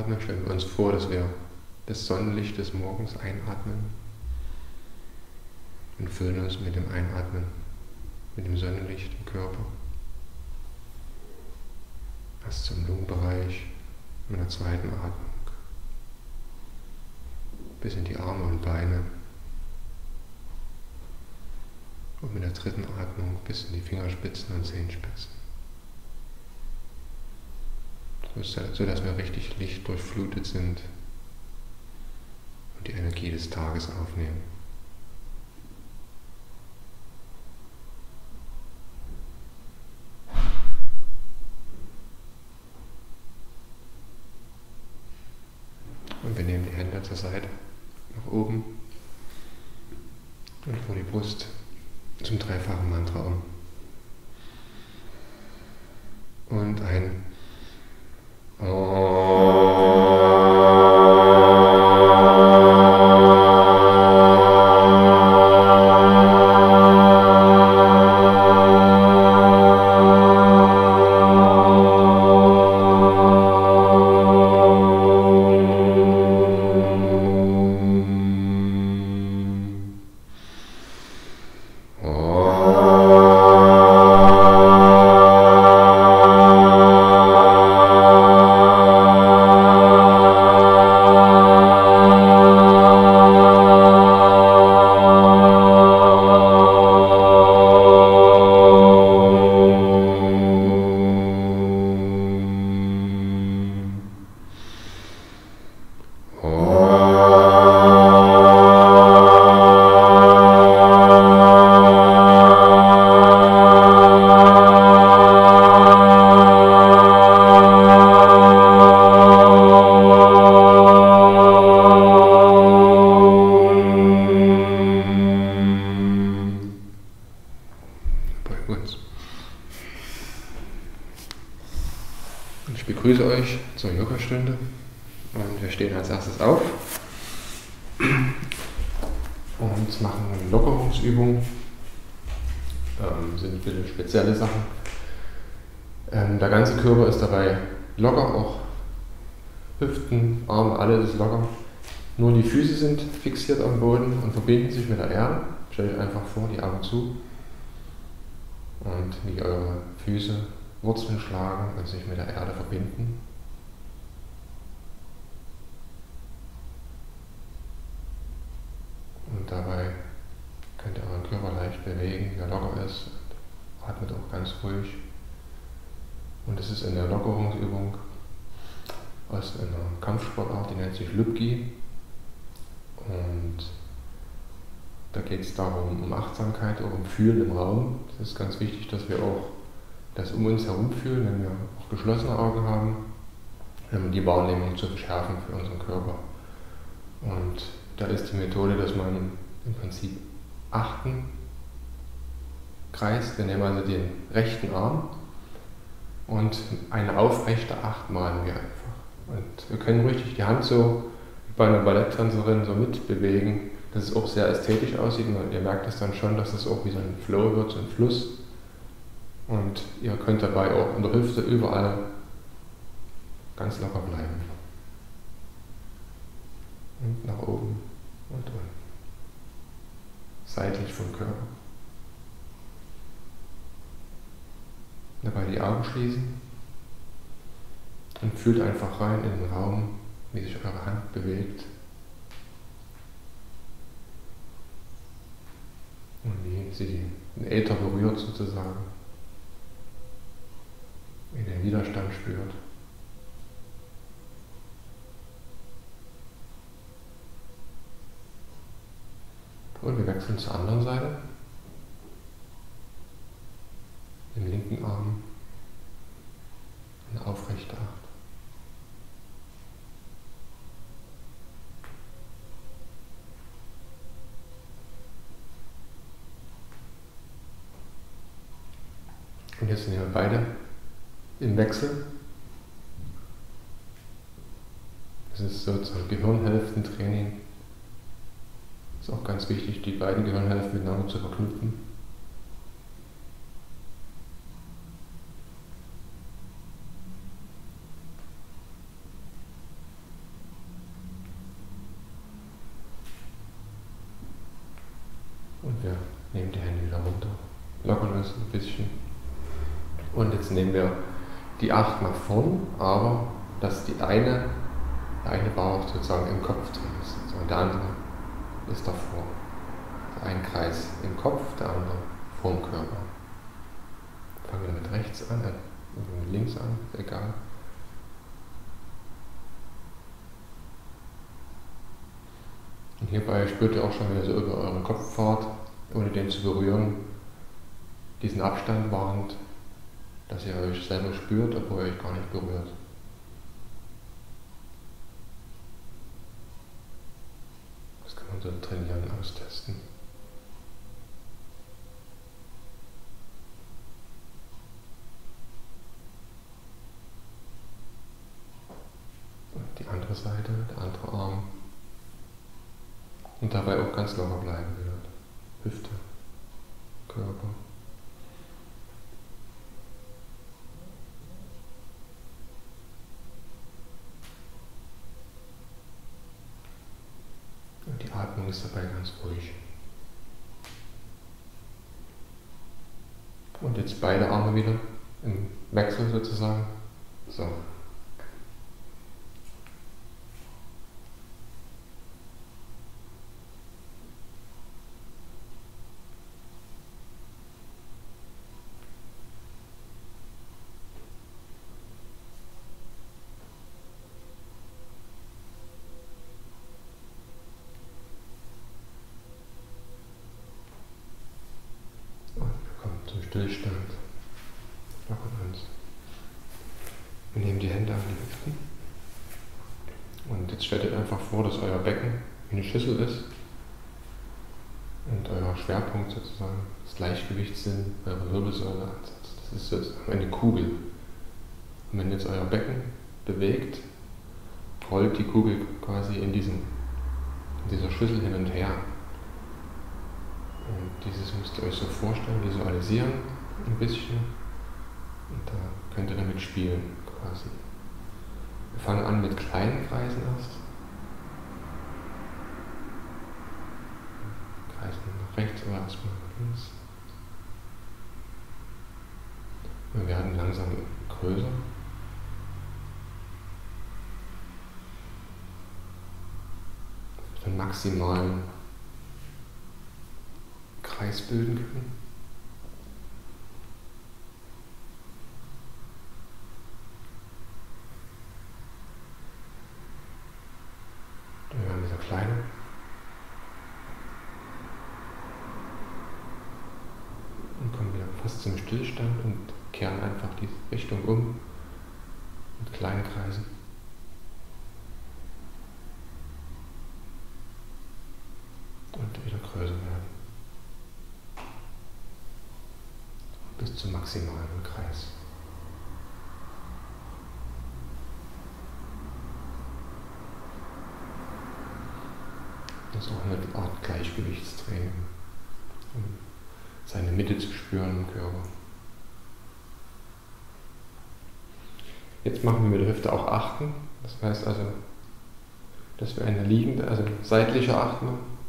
einatmen, stellen wir uns vor, dass wir das Sonnenlicht des Morgens einatmen und füllen uns mit dem Einatmen, mit dem Sonnenlicht im Körper. Erst zum Lungenbereich, mit der zweiten Atmung bis in die Arme und Beine und mit der dritten Atmung bis in die Fingerspitzen und Zehenspitzen. So dass wir richtig lichtdurchflutet sind und die Energie des Tages aufnehmen. Und wir nehmen die Hände zur Seite, nach oben und vor die Brust zum dreifachen Mantra um. Und ein ich begrüße euch zur Yogastunde und wir stehen als erstes auf und machen eine Lockerungsübung. Sind ein bisschen spezielle Sachen. Der ganze Körper ist dabei locker, auch Hüften, Arme, alles ist locker. Nur die Füße sind fixiert am Boden und verbinden sich mit der Erde. Stellt euch einfach vor, die Augen zu und wie eure Füße Wurzeln schlagen und sich mit der Erde verbinden. Und dabei könnt ihr euren Körper leicht bewegen, wie er locker ist. Und atmet auch ganz ruhig. Und es ist in der Lockerungsübung aus einer Kampfsportart, die nennt sich Lübki. Und da geht es darum, um Achtsamkeit, auch um Fühlen im Raum. Es ist ganz wichtig, dass wir auch das um uns herum fühlen, wenn wir auch geschlossene Augen haben, um die Wahrnehmung zu verschärfen für unseren Körper. Und da ist die Methode, dass man im Prinzip Achten kreist. Wir nehmen also den rechten Arm und eine aufrechte Acht malen wir einfach. Und wir können richtig die Hand so wie bei einer Balletttänzerin so mitbewegen, dass es auch sehr ästhetisch aussieht. Und ihr merkt es dann schon, dass es auch wie so ein Flow wird, so ein Fluss. Und ihr könnt dabei auch in der Hüfte überall ganz locker bleiben. Und nach oben und unten. Seitlich vom Körper. Dabei die Augen schließen und fühlt einfach rein in den Raum, wie sich eure Hand bewegt. Und wie sie den Äther berührt sozusagen. Wie den Widerstand spürt. Und wir wechseln zur anderen Seite. Den linken Arm. Eine aufrechte Acht. Und jetzt nehmen wir beide im Wechsel. Das ist sozusagen Gehirnhälftentraining. Es ist auch ganz wichtig, die beiden Gehirnhälften miteinander zu verknüpfen. wir nehmen die Hände wieder runter, lockern uns ein bisschen. Und jetzt nehmen wir die 8 nach vorn, aber dass der eine Bauch sozusagen im Kopf drin ist, und der andere ist davor. Also ein Kreis im Kopf, der andere vorm Körper. Fangen wir mit rechts an, mit links an, ist egal. Und hierbei spürt ihr auch schon, wenn ihr so über euren Kopf fahrt, ohne den zu berühren, diesen Abstand wahrend, dass ihr euch selber spürt, obwohl ihr euch gar nicht berührt. Das kann man so trainieren, austesten. Und die andere Seite, der andere Arm. Und dabei auch ganz locker bleiben wieder. Hüfte, Körper. Und die Atmung ist dabei ganz ruhig. Und jetzt beide Arme wieder im Wechsel sozusagen. So. Zum Stillstand. Lockern uns. Wir nehmen die Hände an die Hüften. Und jetzt stellt euch einfach vor, dass euer Becken wie eine Schüssel ist. Und euer Schwerpunkt sozusagen, das Gleichgewichtssinn, eure Wirbelsäule ansetzt. Das ist sozusagen eine Kugel. Und wenn jetzt euer Becken bewegt, rollt die Kugel quasi in dieser Schüssel hin und her. Und dieses müsst ihr euch so vorstellen, visualisieren ein bisschen. Und da könnt ihr damit spielen quasi. Wir fangen an mit kleinen Kreisen erst. Kreisen nach rechts oder erstmal nach links. Wir werden langsam größer. Den maximalen Kreis bilden können. Dann werden wir wieder kleiner. Und kommen wieder fast zum Stillstand und kehren einfach die Richtung um mit kleinen Kreisen. Und wieder größer werden. Bis zum maximalen Kreis. Das ist auch eine Art Gleichgewichtstraining, um seine Mitte zu spüren im Körper. Jetzt machen wir mit der Hüfte auch Achten. Das heißt also, dass wir eine liegende, also seitliche Acht machen.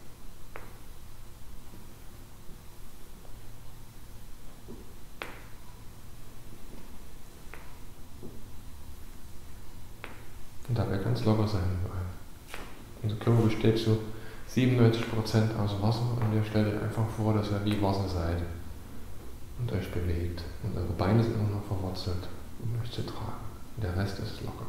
Und dabei ganz locker sein überall. Unser Körper besteht zu 97% aus Wasser und ihr stellt euch einfach vor, dass ihr wie Wasser seid und euch bewegt. Und eure Beine sind immer noch verwurzelt, um euch zu tragen. Und der Rest ist locker.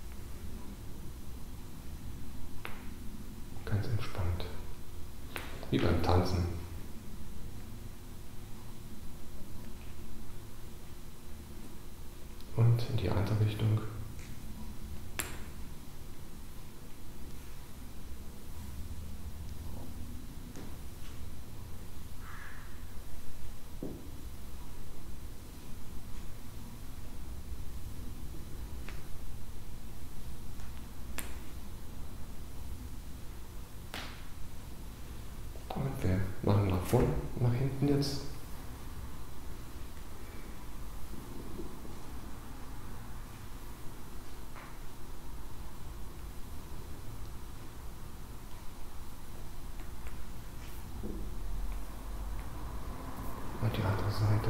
Ganz entspannt. Wie beim Tanzen. Und in die andere Richtung. Und wir machen nach vorne, nach hinten jetzt. Und die andere Seite.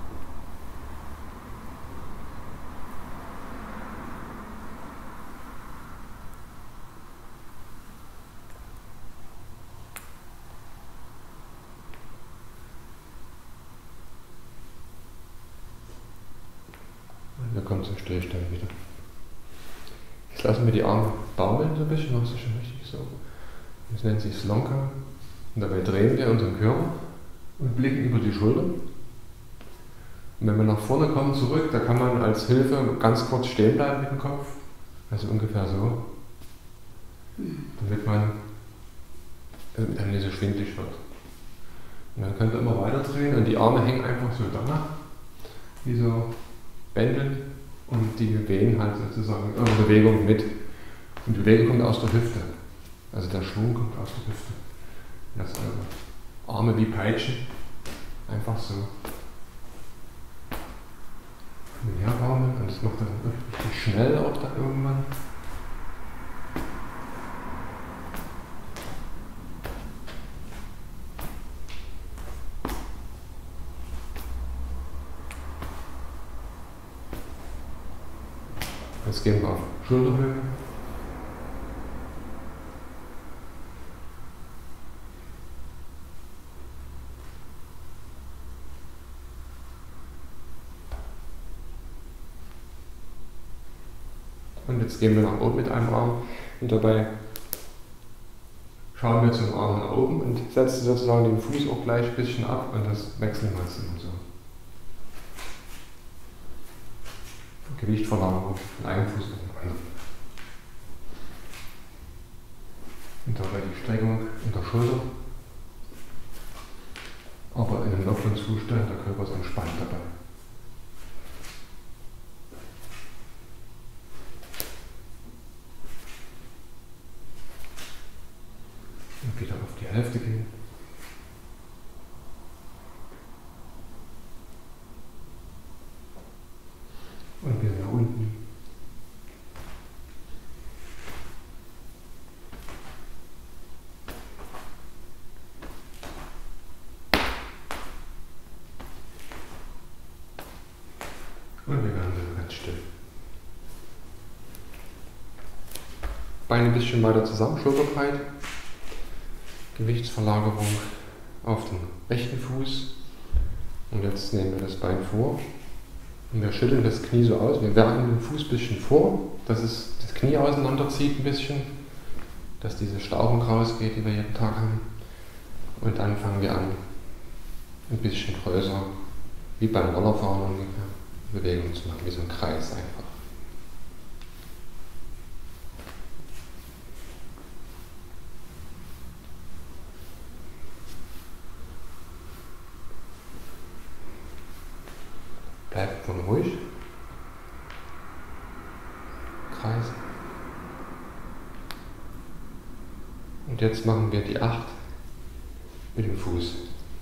Und wir kommen zum Stillstand wieder. Jetzt lassen wir die Arme baumeln so ein bisschen, machst du schon richtig so. Das nennt sich Slonka. Und dabei drehen wir unseren Körper und blicken über die Schulter. Und wenn wir nach vorne kommen, zurück, da kann man als Hilfe ganz kurz stehen bleiben mit dem Kopf. Also ungefähr so. Damit einem nicht so schwindelig wird. Und dann könnt ihr immer weiter drehen und die Arme hängen einfach so da, wie so Bändeln, und die bewegen halt sozusagen eure Bewegung mit. Und die Bewegung kommt aus der Hüfte. Also der Schwung kommt aus der Hüfte. Lasst eure Arme wie Peitschen einfach so herbaumeln, und das macht er dann richtig schnell auch dann irgendwann. Jetzt gehen wir auf Schulterhöhe. Und jetzt gehen wir nach oben mit einem Arm und dabei schauen wir zum Arm nach oben und setzen sozusagen den Fuß auch gleich ein bisschen ab, und das wechseln wir jetzt immer so. Gewichtverlagerung von einem Fuß auf den anderen. Und dabei die Streckung in der Schulter, aber in einem lockeren Zustand, der Körper ist entspannt dabei. Und wieder auf die Hälfte gehen. Und wieder nach unten. Und wir werden dann ganz still. Beine ein bisschen weiter zusammen, schulterbreit. Gewichtsverlagerung auf den rechten Fuß. Und jetzt nehmen wir das Bein vor. Und wir schütteln das Knie so aus, wir werfen den Fuß ein bisschen vor, dass es das Knie auseinanderzieht ein bisschen, dass diese Stauchung rausgeht, die wir jeden Tag haben. Und dann fangen wir an, ein bisschen größer, wie beim Rollerfahren ungefähr, Bewegungen zu machen, wie so ein Kreis einfach. Bleibt von ruhig. Kreisen. Und jetzt machen wir die 8 mit dem Fuß.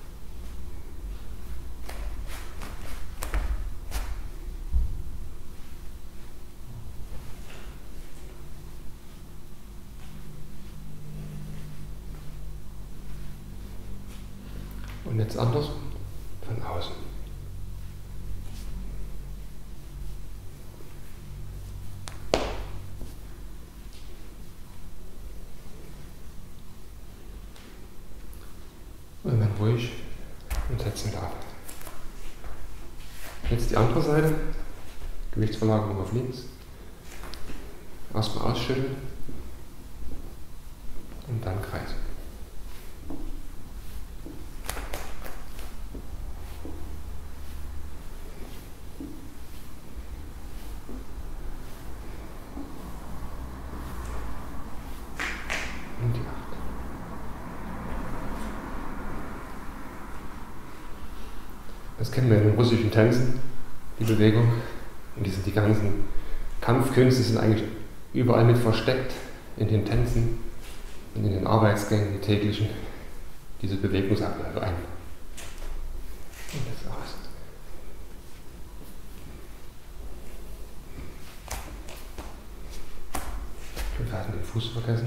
Und jetzt andersrum, von außen. Und dann ruhig und setzen wir ab. Jetzt die andere Seite, Gewichtsverlagerung auf links. Erstmal ausschütteln und dann kreisen. Und die 8. Das kennen wir in den russischen Tänzen, die Bewegung. Und die ganzen Kampfkünste sind eigentlich überall mit versteckt, in den Tänzen und in den Arbeitsgängen, die täglichen, diese Bewegungsabläufe ein. Und das aus. Wir hatten den Fuß vergessen.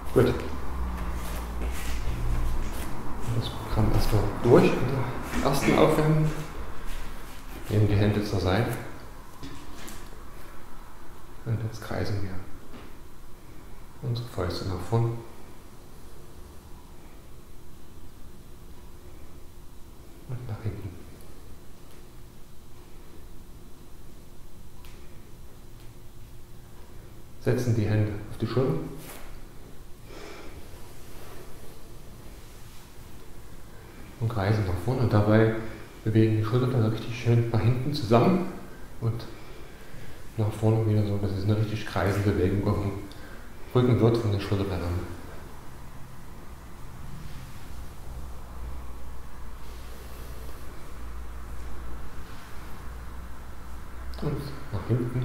Gut. Das Programm erstmal durch in der ersten Aufwärmung. Nehmen die Hände zur Seite. Und jetzt kreisen wir unsere Fäuste nach vorn. Und nach hinten. Setzen die Hände auf die Schulter. Und kreisen nach vorne und dabei bewegen die Schulter dann richtig schön nach hinten zusammen und nach vorne wieder so. Das ist eine richtig kreisende Bewegung auf dem Rücken wird von den Schulterblättern. Und nach hinten.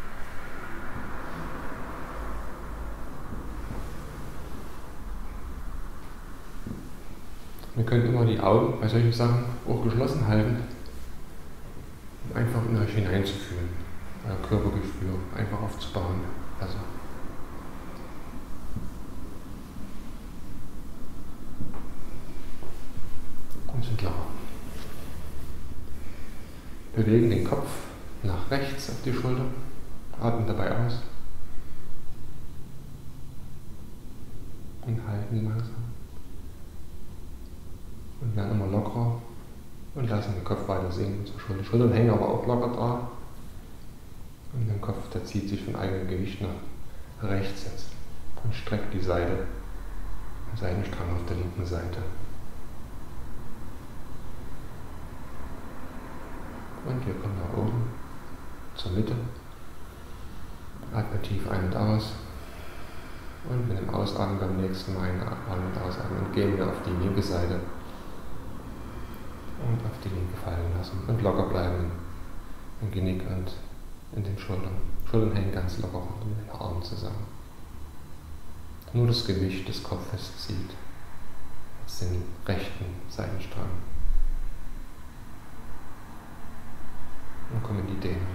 Wir können immer die Augen bei solchen Sachen auch geschlossen halten, um einfach in euch hineinzufühlen, euer Körpergespür einfach aufzubauen. Also und sind klar. Bewegen den Kopf nach rechts auf die Schulter, atmen dabei aus und halten langsam. Und werden immer lockerer und lassen den Kopf weiter sinken zur Schulter. Die Schultern hängen aber auch locker da. Und der Kopf, der zieht sich von eigenem Gewicht nach rechts jetzt und streckt die Seite, den Seitenstrang auf der linken Seite. Und wir kommen nach oben zur Mitte. Atmen tief ein und aus. Und mit dem Ausatmen beim nächsten Mal einatmen und ausatmen und gehen wir auf die linke Seite. Und auf die linke fallen lassen und locker bleiben im Genick und in den Schultern. Schultern hängen ganz locker mit den Armen zusammen. Nur das Gewicht des Kopfes zieht jetzt den rechten Seitenstrang. Und kommen in die Dehnung.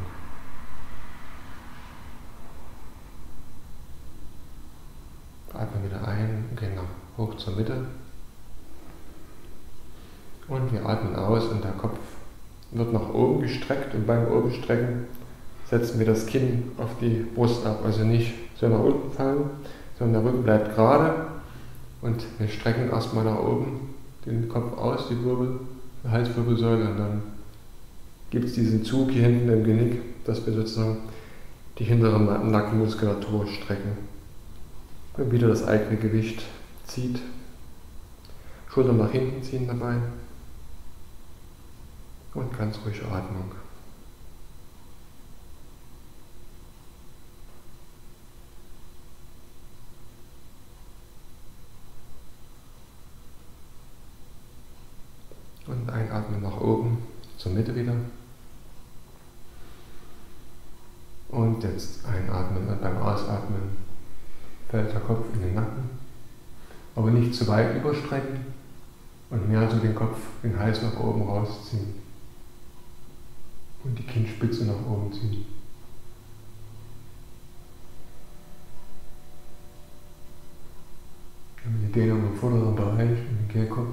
Atmen wieder ein und gehen hoch zur Mitte. Und wir atmen aus und der Kopf wird nach oben gestreckt und beim Obenstrecken setzen wir das Kinn auf die Brust ab, also nicht so nach unten fallen, sondern der Rücken bleibt gerade und wir strecken erstmal nach oben den Kopf aus, die Halswirbelsäule und dann gibt es diesen Zug hier hinten im Genick, dass wir sozusagen die hintere Nackenmuskulatur strecken und wieder das eigene Gewicht zieht. Schultern nach hinten ziehen dabei. Und ganz ruhig Atmung. Und einatmen nach oben, zur Mitte wieder. Und jetzt einatmen und beim Ausatmen fällt der Kopf in den Nacken. Aber nicht zu weit überstrecken und mehr so den Kopf, den Hals nach oben rausziehen. Und die Kinnspitze nach oben ziehen. Wir haben die Dehnung im vorderen Bereich, im Kehlkopf.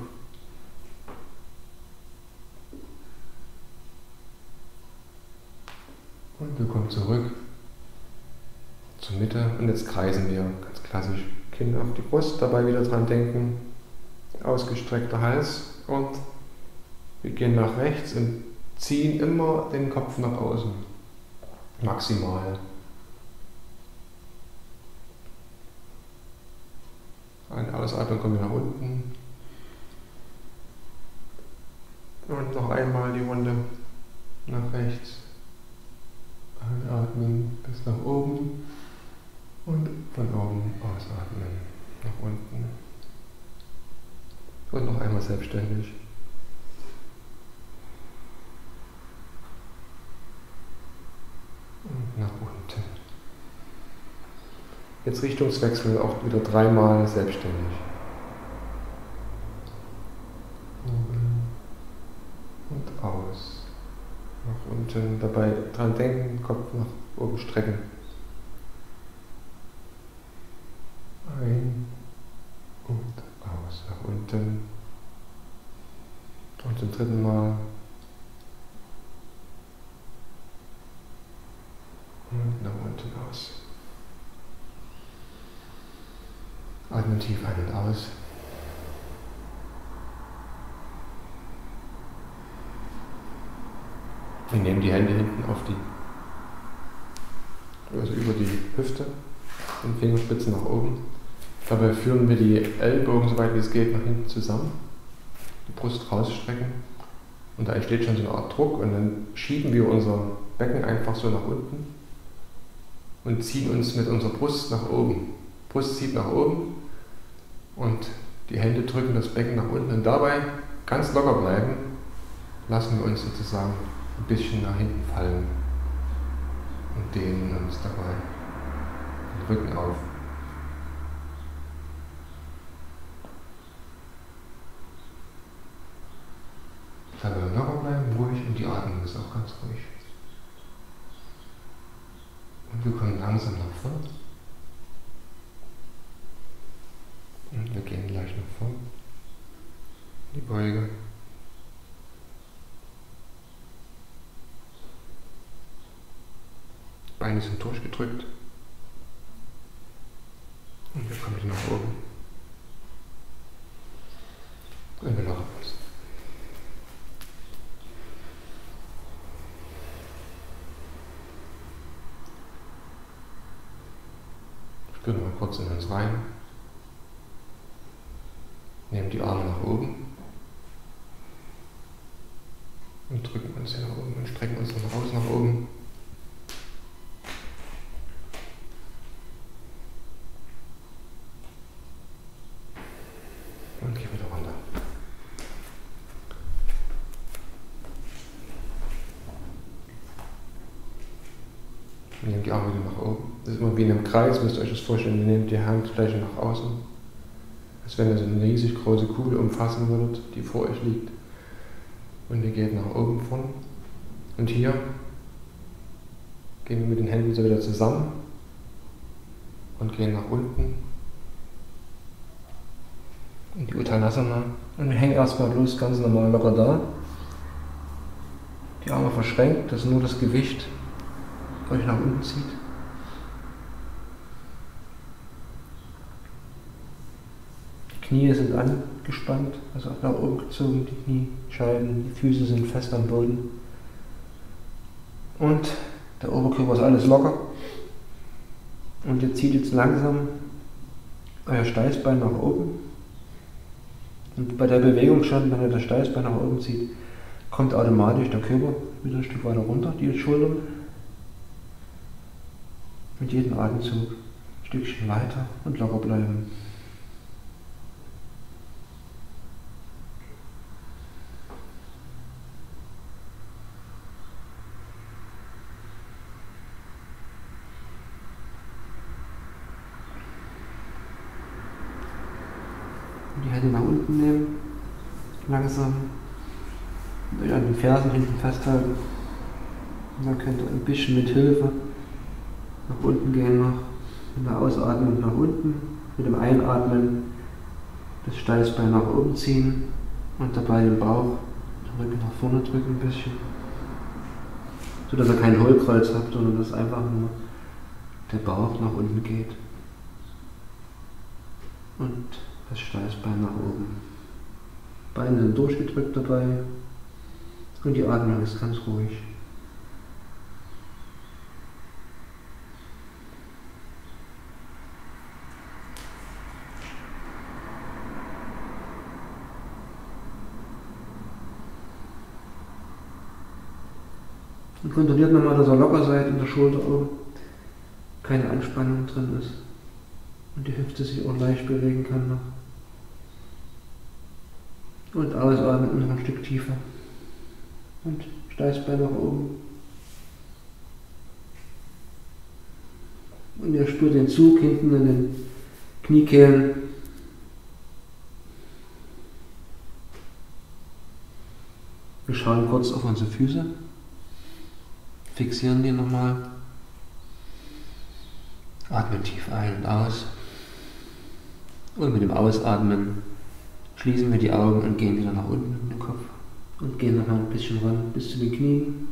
Und wir kommen zurück zur Mitte und jetzt kreisen wir ganz klassisch Kinn auf die Brust, dabei wieder dran denken, ausgestreckter Hals und wir gehen nach rechts und ziehen immer den Kopf nach außen, maximal. Eine Ausatmung kommen wir nach unten und noch einmal die Runde nach rechts. Einatmen bis nach oben und von oben ausatmen nach unten. Und noch einmal selbstständig. Und nach unten. Jetzt Richtungswechsel auch wieder 3-mal selbstständig. Und aus. Nach unten, dabei dran denken, Kopf nach oben strecken. Ein dritten Mal. Und nach unten aus. Atmen tief ein und aus. Wir nehmen die Hände hinten auf also über die Hüfte und Fingerspitzen nach oben. Dabei führen wir die Ellbogen, soweit wie es geht, nach hinten zusammen. Die Brust rausstrecken. Und da entsteht schon so eine Art Druck und dann schieben wir unser Becken einfach so nach unten und ziehen uns mit unserer Brust nach oben. Brust zieht nach oben und die Hände drücken das Becken nach unten und dabei ganz locker bleiben, lassen wir uns sozusagen ein bisschen nach hinten fallen und dehnen uns dabei den Rücken auf. Dabei locker bleiben, ruhig und die Atmung ist auch ganz ruhig. Und wir kommen langsam nach vorn. Und wir gehen gleich nach vorn. Die Beuge. Beine sind durchgedrückt. Und wir kommen wieder nach oben. Und wir lockern uns. Spüren wir kurz in uns rein. Nehmen die Arme nach oben. Und drücken uns hier nach oben und strecken uns noch raus nach oben. Und gehen wieder runter. Und nehmt die Arme wieder nach oben. Das ist immer wie in einem Kreis, müsst ihr euch das vorstellen. Ihr nehmt die Handfläche nach außen, als wenn ihr so eine riesig große Kugel umfassen würdet, die vor euch liegt. Und ihr geht nach oben vorne. Und hier gehen wir mit den Händen so wieder zusammen und gehen nach unten in die Uttanasana. Und wir hängen erstmal bloß ganz normal locker da. Die Arme verschränkt, dass nur das Gewicht euch nach unten zieht. Die Knie sind angespannt, also nach oben gezogen, die Kniescheiben, die Füße sind fest am Boden. Und der Oberkörper ist alles locker. Und ihr zieht jetzt langsam euer Steißbein nach oben. Und bei der Bewegung schon, wenn ihr das Steißbein nach oben zieht, kommt automatisch der Körper wieder ein Stück weiter runter, die Schultern. Mit jedem Atemzug ein Stückchen weiter und locker bleiben. Die Hände nach unten nehmen, langsam, und euch an den Fersen hinten festhalten. Und dann könnt ihr ein bisschen mit Hilfe nach unten gehen noch, mit der Ausatmung nach unten, mit dem Einatmen das Steißbein nach oben ziehen und dabei den Bauch, den Rücken nach vorne drücken ein bisschen, so dass ihr kein Hohlkreuz habt, sondern dass einfach nur der Bauch nach unten geht und das Steißbein nach oben. Beine sind durchgedrückt dabei und die Atmung ist ganz ruhig. Und kontrolliert nochmal, dass ihr locker seid in der Schulter oben, keine Anspannung drin ist und die Hüfte sich auch leicht bewegen kann noch. Und ausatmen noch ein Stück tiefer. Und Steißbein nach oben. Und ihr spürt den Zug hinten in den Kniekehlen. Wir schauen kurz auf unsere Füße. Fixieren die nochmal. Atmen tief ein und aus. Und mit dem Ausatmen schließen wir die Augen und gehen wieder nach unten mit dem Kopf. Und gehen nochmal ein bisschen ran bis zu den Knien.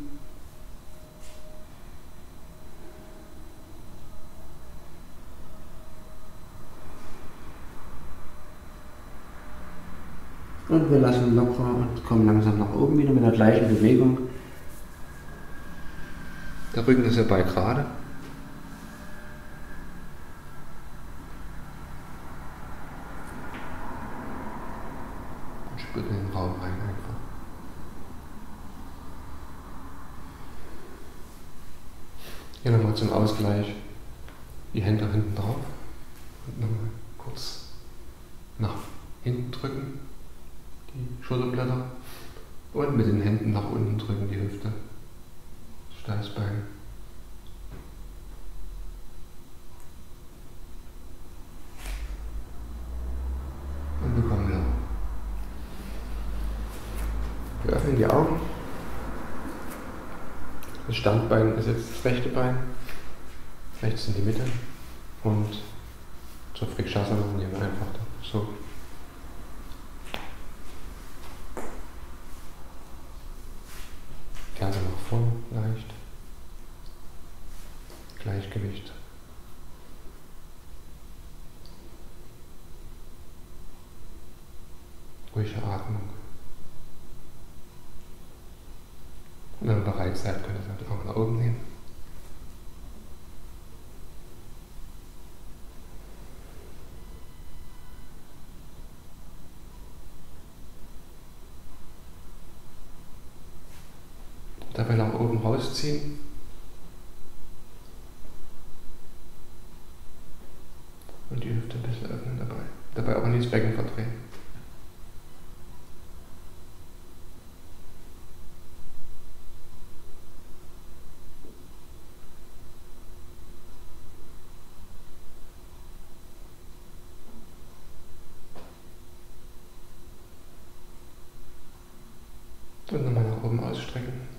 Und wir lassen locker und kommen langsam nach oben wieder mit der gleichen Bewegung. Der Rücken ist dabei gerade. Und spürt in den Raum rein einfach. Hier nochmal zum Ausgleich die Hände hinten drauf und nochmal kurz nach hinten drücken, die Schulterblätter, und mit den Händen nach unten drücken, die Hüfte, das Steißbein. Und wir kommen wieder. Wir öffnen die Augen. Das Standbein ist jetzt das rechte Bein, rechts in die Mitte, und zur Vrikshasana nehmen wir einfach so. Ferse nach vorne leicht. Gleichgewicht. Ruhige Atmung. Und wenn ihr bereit seid, könnt ihr die Augen nach oben nehmen. Dabei nach oben rausziehen. Und die Hüfte ein bisschen öffnen dabei. Dabei auch nicht das Becken verdrehen. Und nochmal nach oben ausstrecken.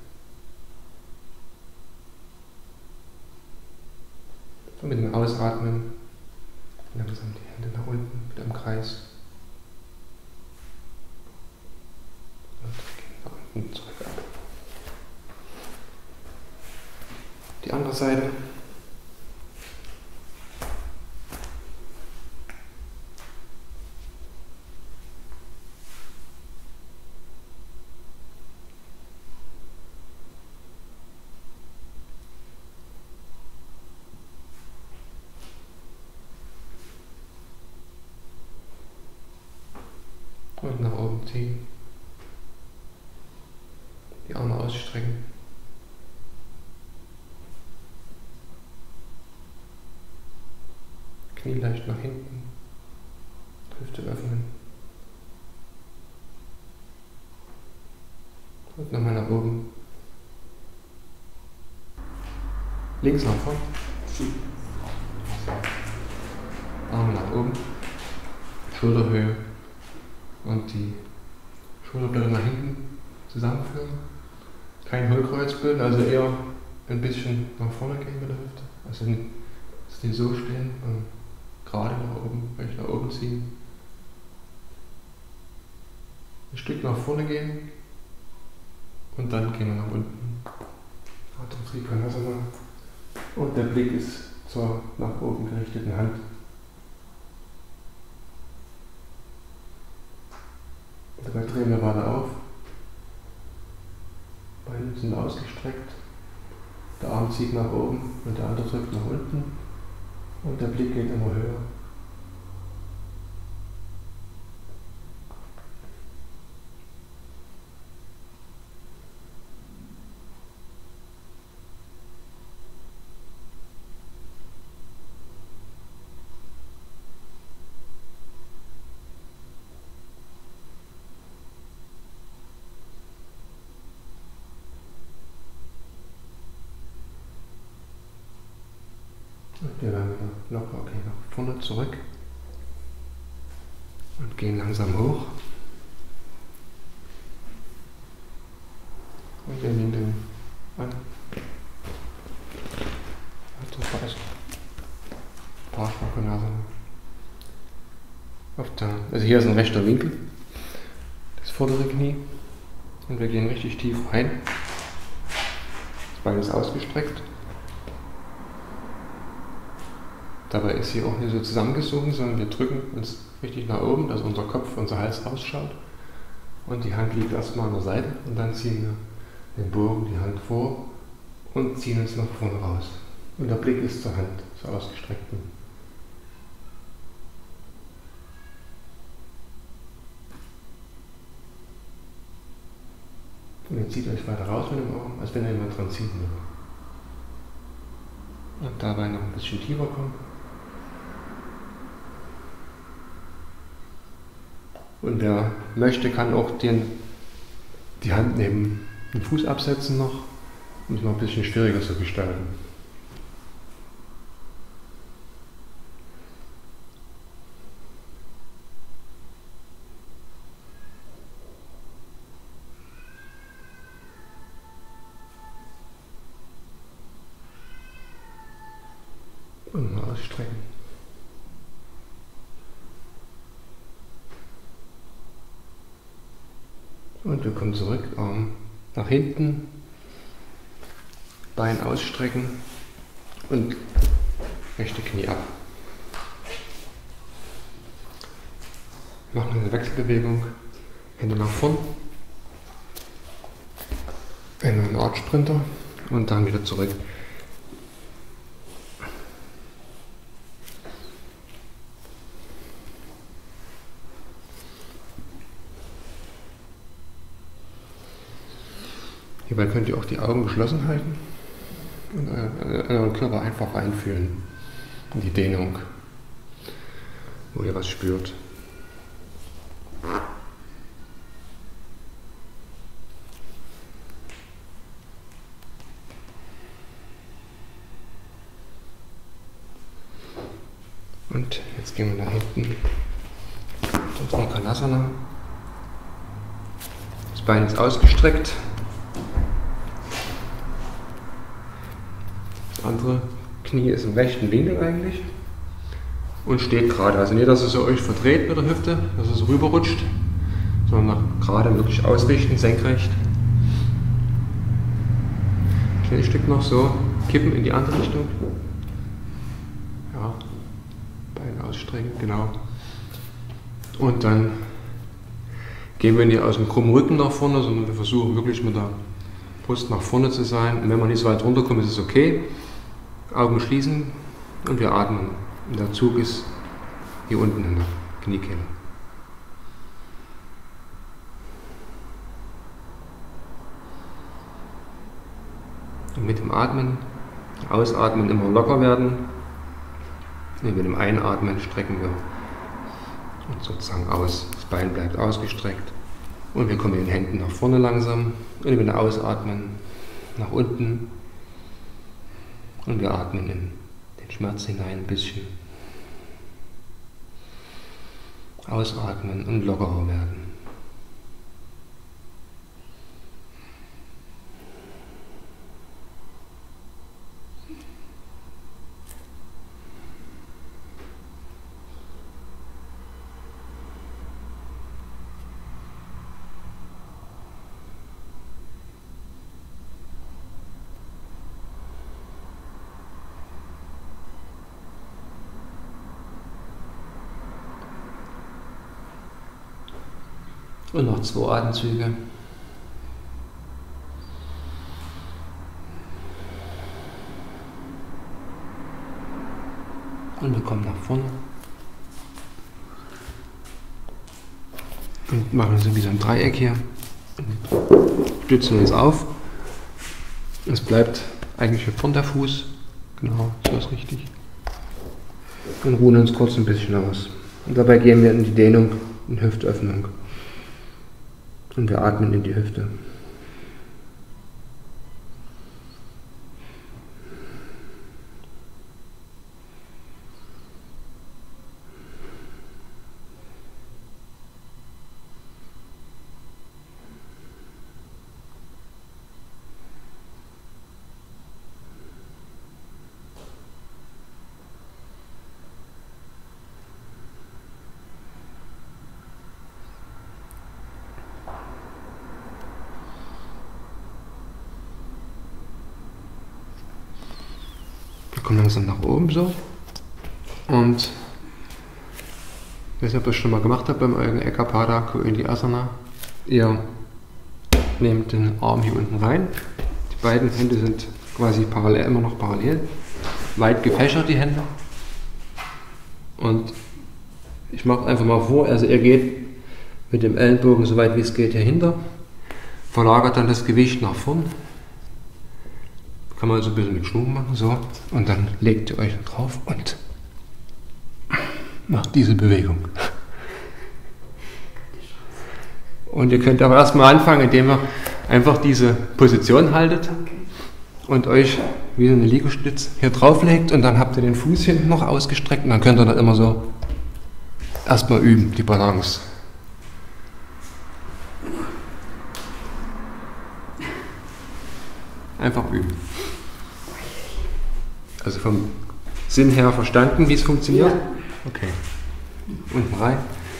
Und mit dem Ausatmen langsam die Hände nach unten, wieder im Kreis. Und gehen nach unten zurück ab. Die andere Seite. Und nach oben ziehen. Die Arme ausstrecken. Knie leicht nach hinten. Hüfte öffnen. Und nochmal nach oben. Links nach vorn. Arme nach oben. Schulterhöhe. Und die Schulterblätter nach hinten zusammenführen. Kein Hohlkreuz bilden, also eher ein bisschen nach vorne gehen mit der Hüfte. Also nicht so stehen, gerade nach oben, recht nach oben ziehen. Ein Stück nach vorne gehen und dann gehen wir nach unten. Trikonasana. Und der Blick ist zur nach oben gerichteten Hand. Dabei drehen wir weiter auf. Beine sind ausgestreckt. Der Arm zieht nach oben und der andere drückt nach unten. Und der Blick geht immer höher. Und wir werden wieder locker, okay, nach vorne zurück und gehen langsam hoch. Und wir nehmen den an. Also hier ist ein rechter Winkel, das vordere Knie. Und wir gehen richtig tief rein. Das Bein ist ausgestreckt. Dabei ist sie auch nicht so zusammengesunken, sondern wir drücken uns richtig nach oben, dass unser Kopf, unser Hals rausschaut. Und die Hand liegt erstmal an der Seite und dann ziehen wir den Bogen, die Hand vor und ziehen uns nach vorne raus. Und der Blick ist zur Hand, zur ausgestreckten. Und ihr zieht euch weiter raus mit dem Arm, als wenn ihr jemand dran ziehen würde. Und dabei noch ein bisschen tiefer kommen. Und wer möchte, kann auch die Hand neben den Fuß absetzen noch, um es noch ein bisschen schwieriger zu gestalten. Und mal ausstrecken. Und wir kommen zurück, Arm nach hinten, Bein ausstrecken und rechte Knie ab. Wir machen eine Wechselbewegung, Hände nach vorn, einen Art Sprinter und dann wieder zurück. Hierbei könnt ihr auch die Augen geschlossen halten und euren Körper einfach reinfühlen in die Dehnung, wo ihr was spürt. Und jetzt gehen wir nach hinten zum Trikonasana. Das Bein ist ausgestreckt. Das andere Knie ist im rechten Winkel eigentlich und steht gerade. Also nicht, dass es so euch verdreht mit der Hüfte, dass es rüberrutscht, sondern gerade wirklich ausrichten, senkrecht. Schnell ein Stück noch so, kippen in die andere Richtung. Ja, Bein ausstrecken, genau. Und dann gehen wir nicht aus dem krummen Rücken nach vorne, sondern wir versuchen wirklich mit der Brust nach vorne zu sein. Und wenn wir nicht so weit runterkommen, ist es okay. Augen schließen und wir atmen. Und der Zug ist hier unten in der Kniekehle. Und mit dem Atmen, Ausatmen immer locker werden. Und mit dem Einatmen strecken wir uns sozusagen aus. Das Bein bleibt ausgestreckt. Und wir kommen mit den Händen nach vorne langsam. Und mit dem Ausatmen nach unten. Und wir atmen in den Schmerz hinein ein bisschen. Ausatmen und lockerer werden. Und noch 2 Atemzüge. Und wir kommen nach vorne. Und machen so wie so ein Dreieck hier. Und stützen uns auf. Es bleibt eigentlich hier vorne der Fuß. Genau, so ist richtig. Und ruhen uns kurz ein bisschen aus. Und dabei gehen wir in die Dehnung, in Hüftöffnung. Und wir atmen in die Hüfte. Komm langsam nach oben so. Und ich weiß nicht, ob ihr das schon mal gemacht habt beim euren Ekapada Koeli Asana. Ihr nehmt den Arm hier unten rein. Die beiden Hände sind quasi parallel, immer noch parallel. Weit gefächert die Hände. Und ich mache einfach mal vor, also ihr geht mit dem Ellenbogen so weit wie es geht hier hinter. Verlagert dann das Gewicht nach vorn. Kann man so ein bisschen mit Schwung machen, so. Und dann legt ihr euch drauf und macht diese Bewegung. Und ihr könnt aber erstmal anfangen, indem ihr einfach diese Position haltet und euch wie so eine Liegestütze hier drauf legt und dann habt ihr den Fuß hinten noch ausgestreckt und dann könnt ihr dann immer so erstmal üben, die Balance. Einfach üben. Also vom Sinn her verstanden, wie es funktioniert? Ja. Okay. Unten rein.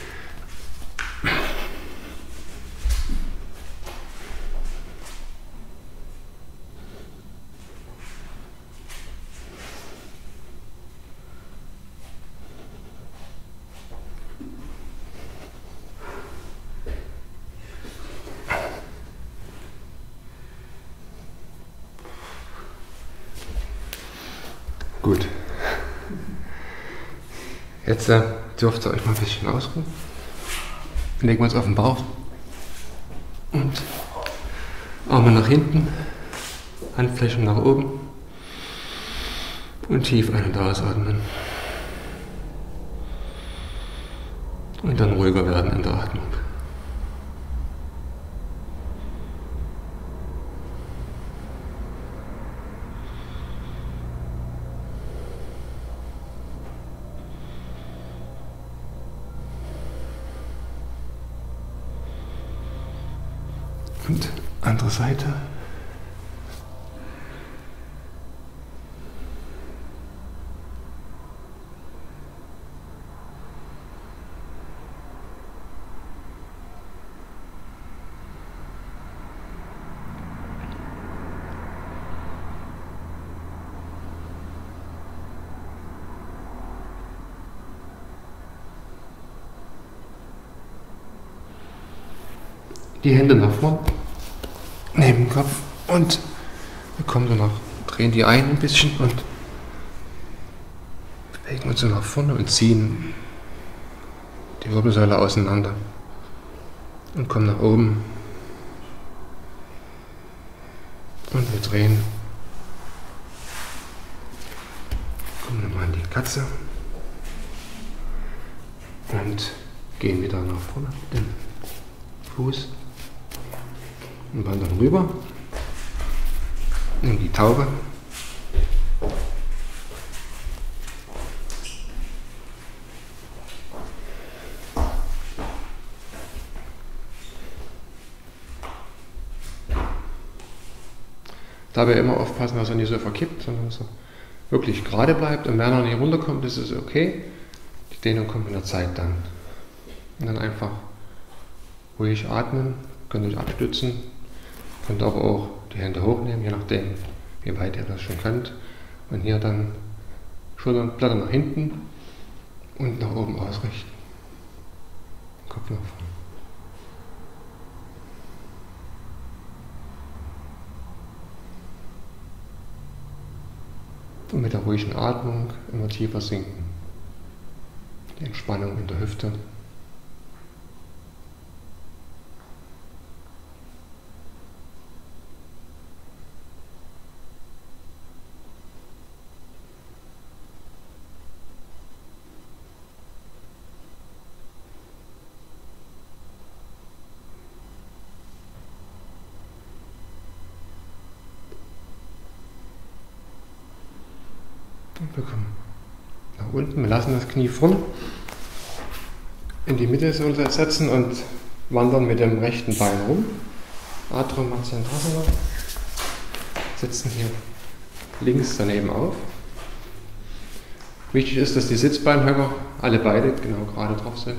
Gut. Jetzt dürft ihr euch mal ein bisschen ausruhen. Legen wir uns auf den Bauch. Und Arme nach hinten. Handflächen nach oben. Und tief ein- und ausatmen. Und dann ruhiger werden in der Atmung. Und andere Seite. Die Hände nach vorn. Neben den Kopf und wir kommen danach, drehen die ein bisschen und bewegen uns so nach vorne und ziehen die Wirbelsäule auseinander und kommen nach oben und wir drehen, kommen nochmal in die Katze und gehen wieder nach vorne, den Fuß. Und wandern rüber in die Taube. Dabei immer aufpassen, dass er nicht so verkippt, sondern dass er wirklich gerade bleibt. Und wenn er nicht runterkommt, ist es okay. Die Dehnung kommt mit der Zeit dann. Und dann einfach ruhig atmen, könnt euch abstützen. Könnt aber auch die Hände hochnehmen, je nachdem, wie weit ihr das schon könnt. Und hier dann Schulterblätter nach hinten und nach oben ausrichten. Kopf nach vorne. Und mit der ruhigen Atmung immer tiefer sinken. Die Entspannung in der Hüfte. Und wir kommen nach unten, wir lassen das Knie vorn in die Mitte setzen und wandern mit dem rechten Bein rum. Adho Matsyendrasana. Sitzen hier links daneben auf. Wichtig ist, dass die Sitzbeinhöcker alle beide genau gerade drauf sind.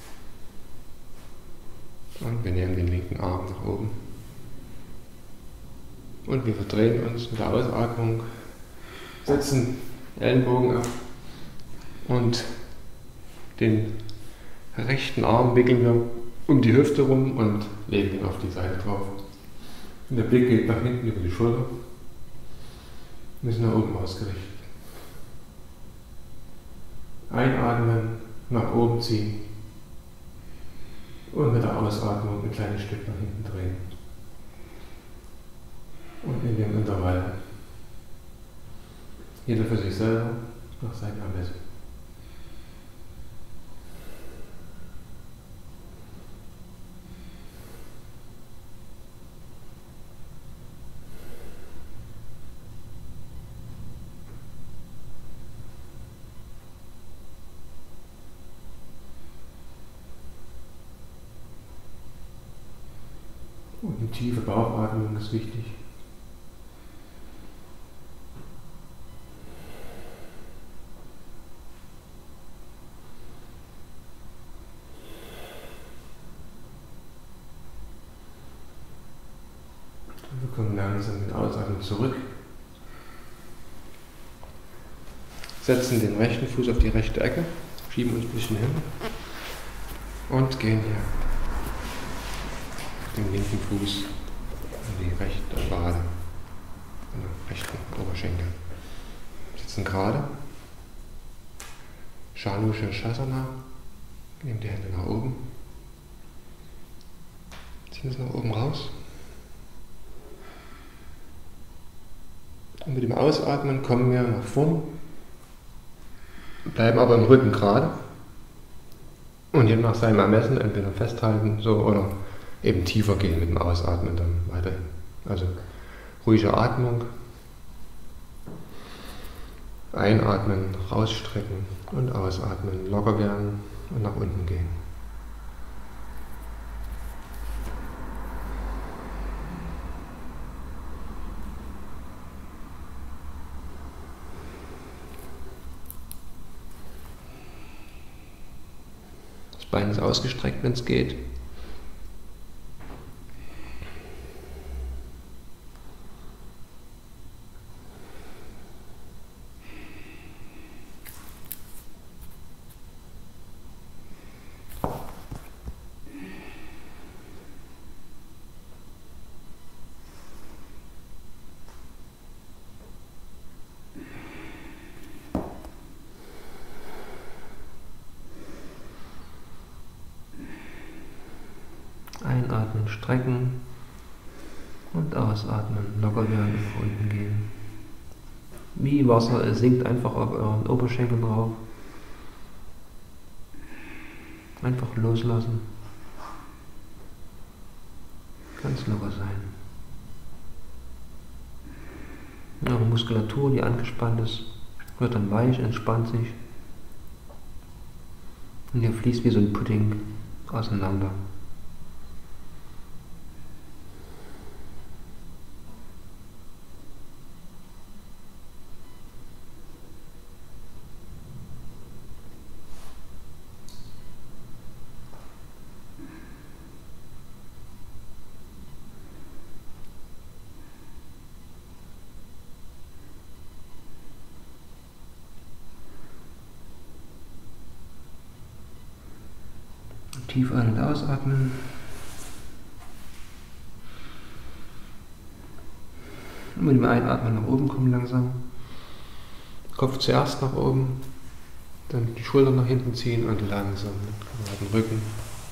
Und wir nehmen den linken Arm nach oben. Und wir verdrehen uns mit der Ausatmung, setzen Ellenbogen ab und den rechten Arm wickeln wir um die Hüfte rum und legen ihn auf die Seite drauf. Und der Blick geht nach hinten über die Schulter. Wir sind nach oben ausgerichtet. Einatmen, nach oben ziehen und mit der Ausatmung ein kleines Stück nach hinten drehen. Und in dem Intervall jeder für sich selber nach seinem Ermessen. Und eine tiefe Bauchatmung ist wichtig. Wir kommen langsam mit Ausatmen zurück. Setzen den rechten Fuß auf die rechte Ecke, schieben uns ein bisschen hin und gehen hier den linken Fuß an die rechte Wade, an den rechten Oberschenkel. Sitzen gerade. Shanusha-Shasana. Nehmen die Hände nach oben. Ziehen es nach oben raus. Und mit dem Ausatmen kommen wir nach vorn, bleiben aber im Rücken gerade. Und je nach seinem Ermessen entweder festhalten so oder eben tiefer gehen mit dem Ausatmen dann weiterhin. Also ruhige Atmung, einatmen, rausstrecken und ausatmen, locker werden und nach unten gehen. Das Bein ist ausgestreckt, wenn es geht. Einatmen, strecken und ausatmen, locker werden und nach unten gehen. Wie Wasser, es sinkt einfach auf euren Oberschenkeln drauf. Einfach loslassen. Ganz locker sein. Eure Muskulatur, die angespannt ist, wird dann weich, entspannt sich. Und ihr fließt wie so ein Pudding auseinander. Tief ein- und ausatmen. Und mit dem Einatmen nach oben kommen langsam. Kopf zuerst nach oben, dann die Schultern nach hinten ziehen und langsam mit geraden Rücken.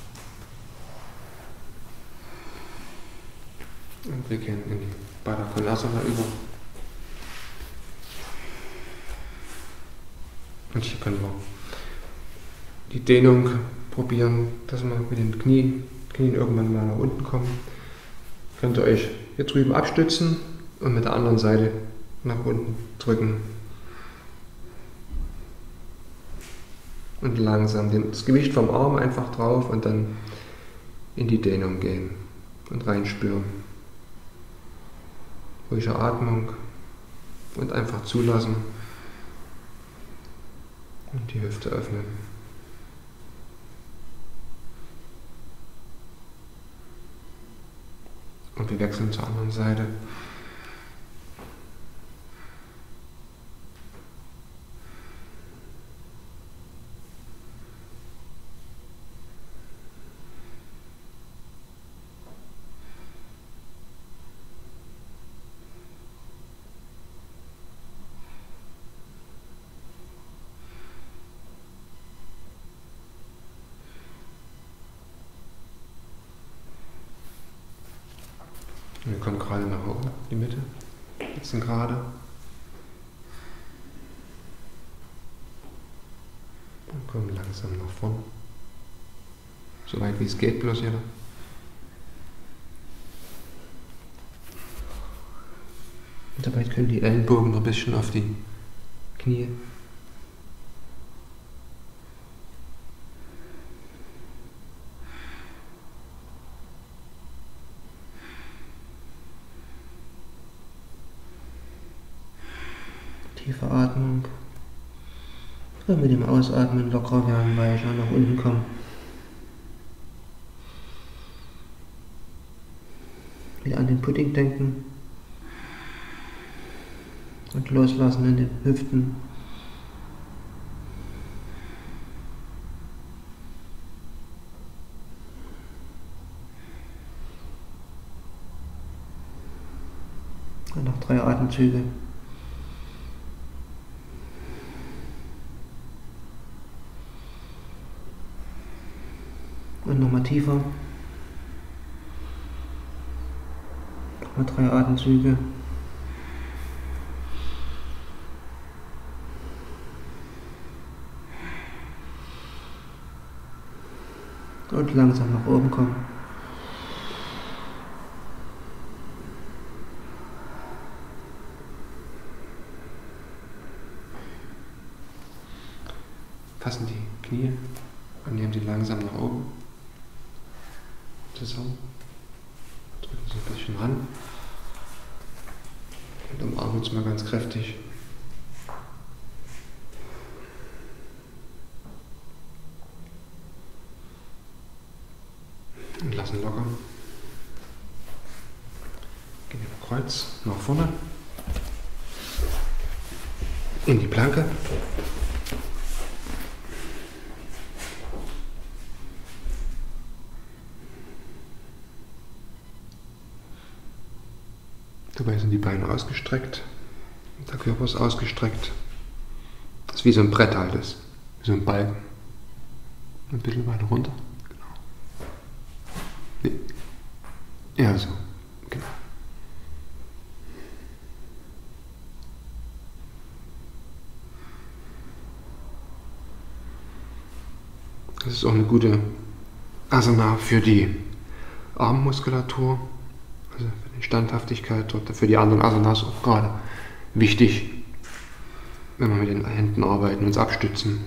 Und wir gehen in die Baddha Konasana über. Und hier können wir die Dehnung probieren, dass wir mit den Knien irgendwann mal nach unten kommen. Könnt ihr euch hier drüben abstützen und mit der anderen Seite nach unten drücken. Und langsam das Gewicht vom Arm einfach drauf und dann in die Dehnung gehen und reinspüren. Ruhige Atmung und einfach zulassen und die Hüfte öffnen. Und wir wechseln zur anderen Seite. Und wir kommen gerade nach oben, die Mitte. Sitzen gerade. Und kommen langsam nach vorn. So weit wie es geht, bloß jeder. Und dabei können die Ellenbogen noch ein bisschen auf die Knie. Tiefe Atmung. Und mit dem Ausatmen locker werden, weicher nach unten kommen. Wieder an den Pudding denken. Und loslassen in den Hüften. Und noch 3 Atemzüge. Und nochmal tiefer. Nochmal 3 Atemzüge. Und langsam nach oben kommen. Fassen die Knie und nehmen sie langsam nach oben. Zusammen. Drücken sie ein bisschen ran. Und umarmen uns mal ganz kräftig. Und lassen locker. Gehen über Kreuz nach vorne. In die Planke. Dabei sind die Beine ausgestreckt. Der Körper ist ausgestreckt. Das ist wie so ein Brett halt ist. Wie so ein Balken. Ein bisschen weiter runter. Genau. Ja, so. Genau. Das ist auch eine gute Asana für die Armmuskulatur. Also für die Standhaftigkeit und für die anderen Asanas auch gerade wichtig, wenn wir mit den Händen arbeiten, uns abstützen.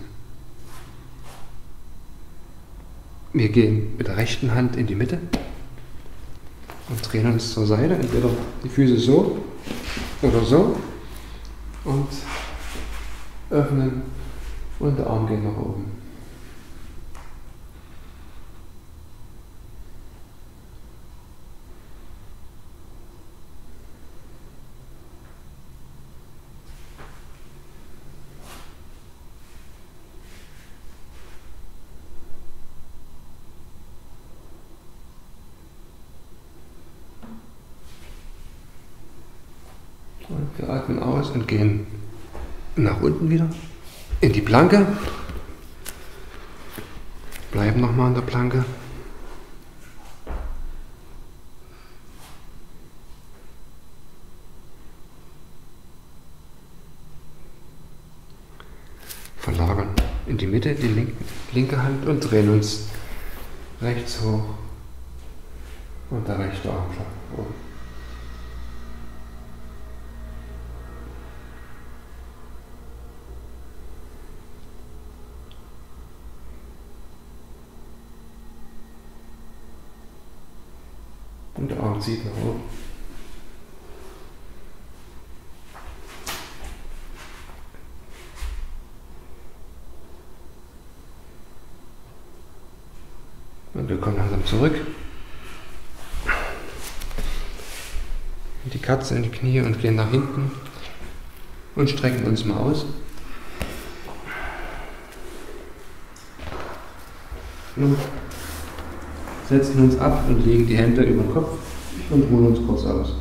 Wir gehen mit der rechten Hand in die Mitte und drehen uns zur Seite, entweder die Füße so oder so und öffnen und der Arm geht nach oben. Und wir atmen aus und gehen nach unten wieder in die Planke. Bleiben nochmal in der Planke. Verlagern in die Mitte die linke Hand und drehen uns rechts hoch und der rechte Arm schaut nach oben. Und der Arm zieht nach oben. Und wir kommen langsam zurück. Die Katze in die Knie und gehen nach hinten und strecken uns mal aus. Und setzen uns ab und legen die Hände über den Kopf und ruhen uns kurz aus.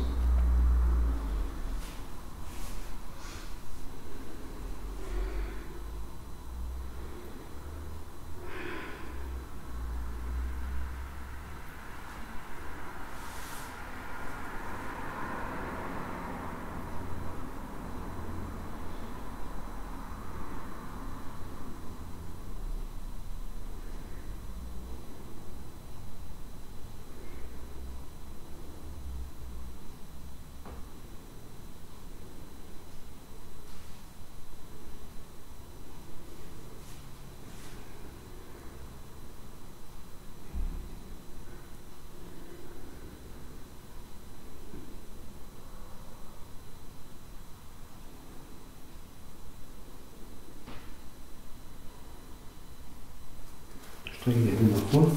Strecken die Hände nach vorn.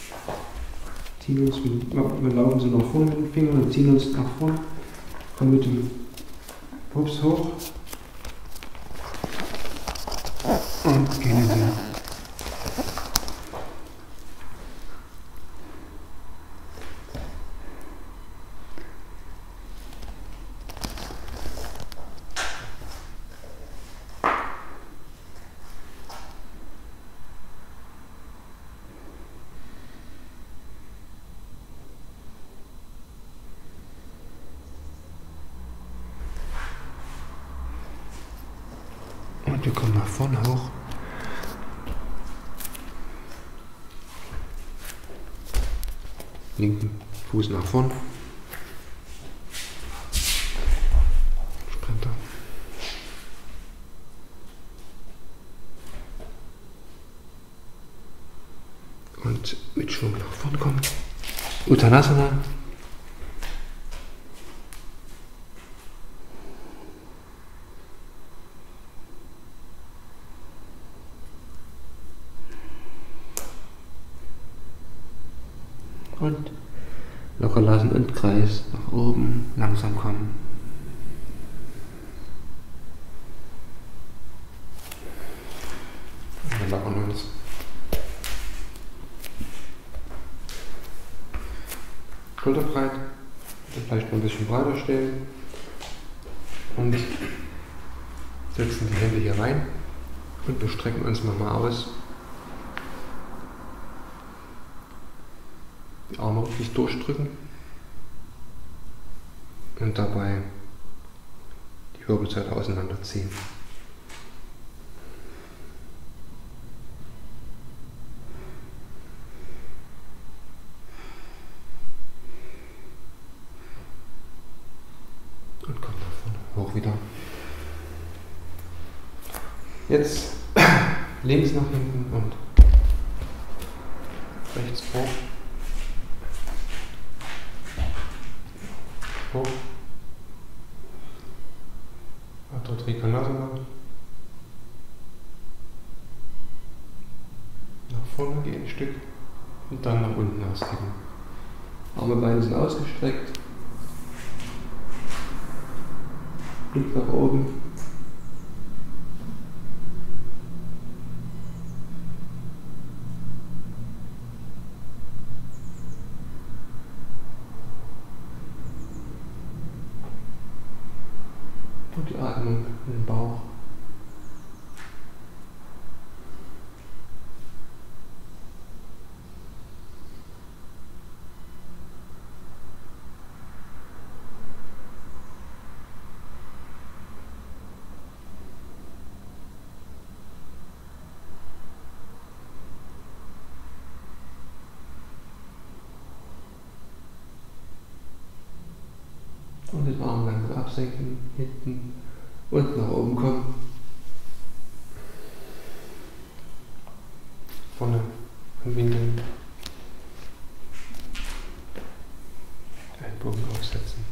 Wir laufen so nach vorn mit den Fingern und ziehen uns nach vorn. Kommen mit dem Pups hoch. Und gehen in den und wir kommen nach vorne hoch. Linken Fuß nach vorn. Sprinter. Und mit Schwung nach vorn kommen. Uttanasana. Und locker lassen und Kreis nach oben, langsam kommen. Und wir lockern uns. Schulterbreit, vielleicht noch ein bisschen breiter stellen und setzen die Hände hier rein und wir strecken uns nochmal aus. Die Arme richtig durchdrücken und dabei die Wirbelsäule auseinanderziehen. Und kommt nach vorne, hoch wieder. Jetzt links nach hinten und rechts vor. Hoch. Adho Trikonasana. Nach vorne gehen ein Stück und dann nach unten auskippen. Arme, Beine sind ausgestreckt. Blick nach oben. Und die Atmung in den Bauch. Und den Arm langsam absenken, hinten und nach oben kommen. Vorne winkeln. Ellbogen aufsetzen.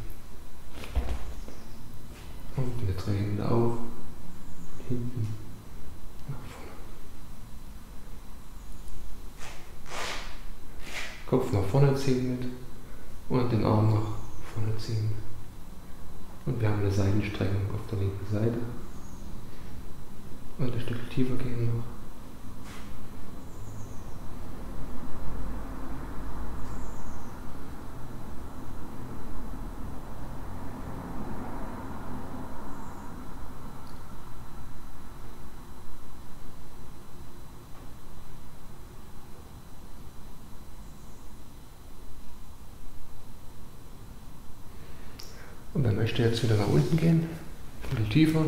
Und wir drehen wieder auf. Hinten nach vorne. Kopf nach vorne ziehen mit und den Arm nach vorne ziehen. Und wir haben eine Seitenstreckung auf der linken Seite. Und ein Stück tiefer gehen noch. Und dann möchte jetzt wieder nach unten gehen, ein bisschen tiefer.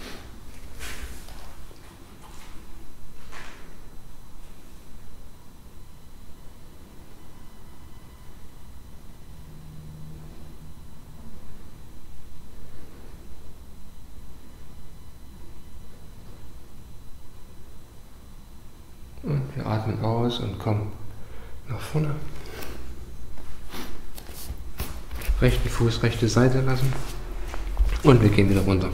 Und wir atmen aus und kommen nach vorne. Rechten Fuß, rechte Seite lassen und wir gehen wieder runter.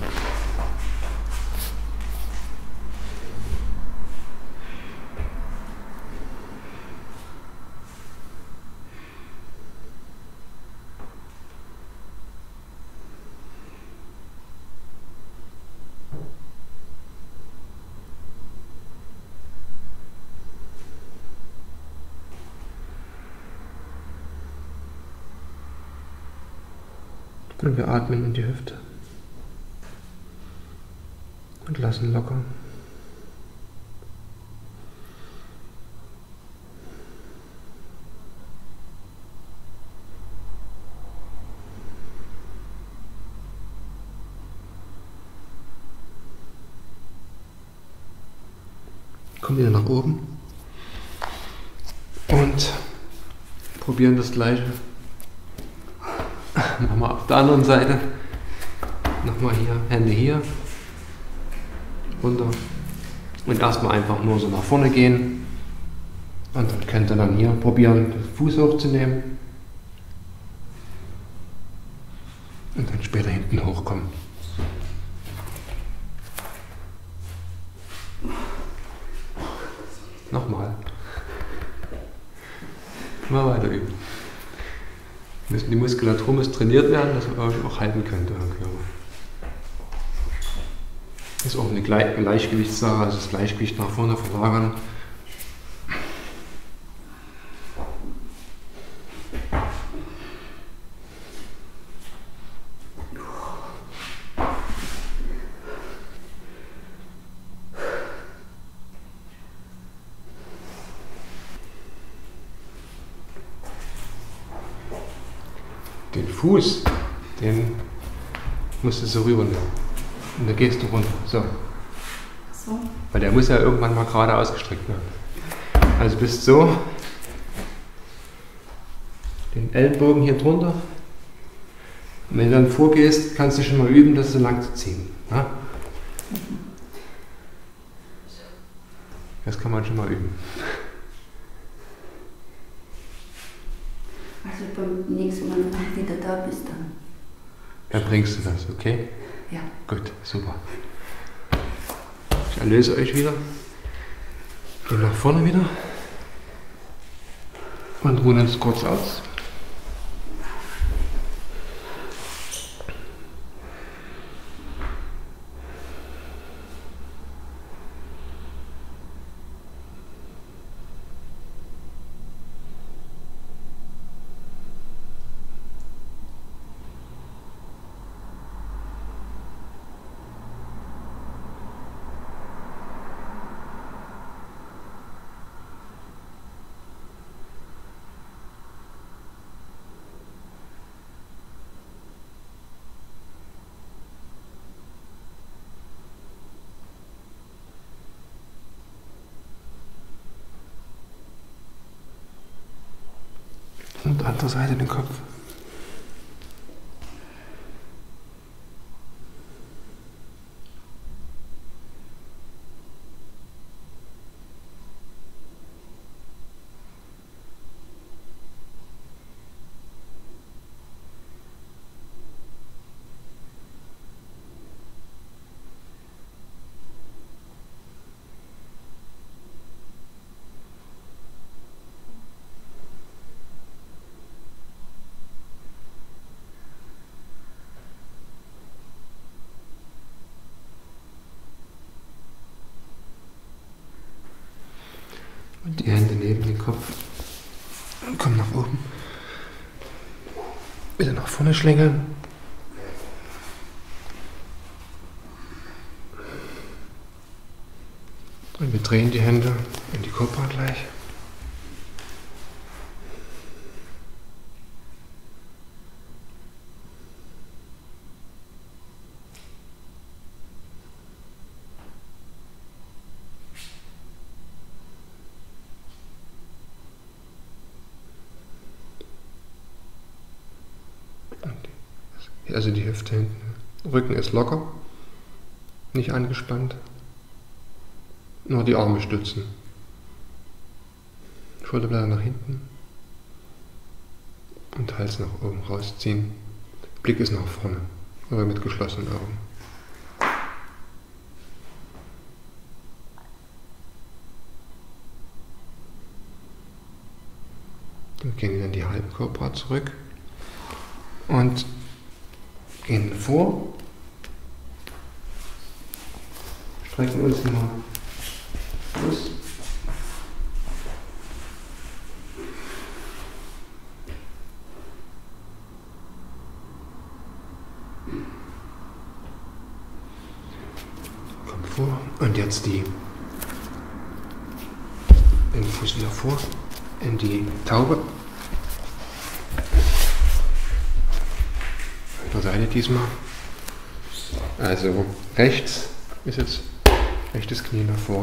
Und wir atmen in die Hüfte und lassen locker. Kommen wieder nach oben und probieren das Gleiche. Machen wir auf der anderen Seite. Nochmal hier, Hände hier, runter und erstmal einfach nur so nach vorne gehen. Und dann könnt ihr dann hier probieren, den Fuß hochzunehmen und dann später hinten hochkommen. Nochmal. Mal weiter üben. Die Muskulatur muss trainiert werden, dass ihr euch auch halten könnt, euren Körper. Das ist auch eine Gleichgewichtssache, also das Gleichgewicht nach vorne verlagern. Den Fuß, den musst du so rübernehmen. Und dann gehst du runter. So. So. Weil der muss ja irgendwann mal gerade ausgestreckt werden. Also bist so. Den Ellenbogen hier drunter. Und wenn du dann vorgehst, kannst du schon mal üben, das so lang zu ziehen. Ja? Das kann man schon mal üben. Also beim nächsten Mal, wenn du wieder da bist, Dann bringst du das, okay? ja. Gut, super. Ich erlöse euch wieder. Gehen nach vorne wieder. Und ruhen uns kurz aus. Und andere Seite den Kopf. Und die Hände neben den Kopf. Und komm nach oben. Wieder nach vorne schlängeln. Und wir drehen die Hände in die Cobra gleich. Also die Hüfte hinten. Rücken ist locker, nicht angespannt. Nur die Arme stützen. Schulterblätter nach hinten. Und Hals nach oben rausziehen. Blick ist nach vorne, aber mit geschlossenen Augen. Dann gehen wir in die Halbkobra zurück. Und gehen vor, strecken uns immer aus. vor und jetzt den Fuß wieder vor in die Taube. Auf der Seite diesmal. Also rechts ist jetzt rechtes Knie davor.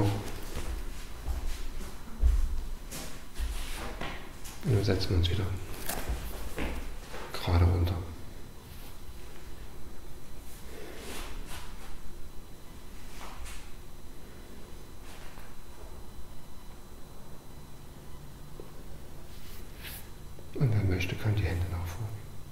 Und dann setzen wir uns wieder gerade runter. Und wer möchte, kann die Hände nach vorne.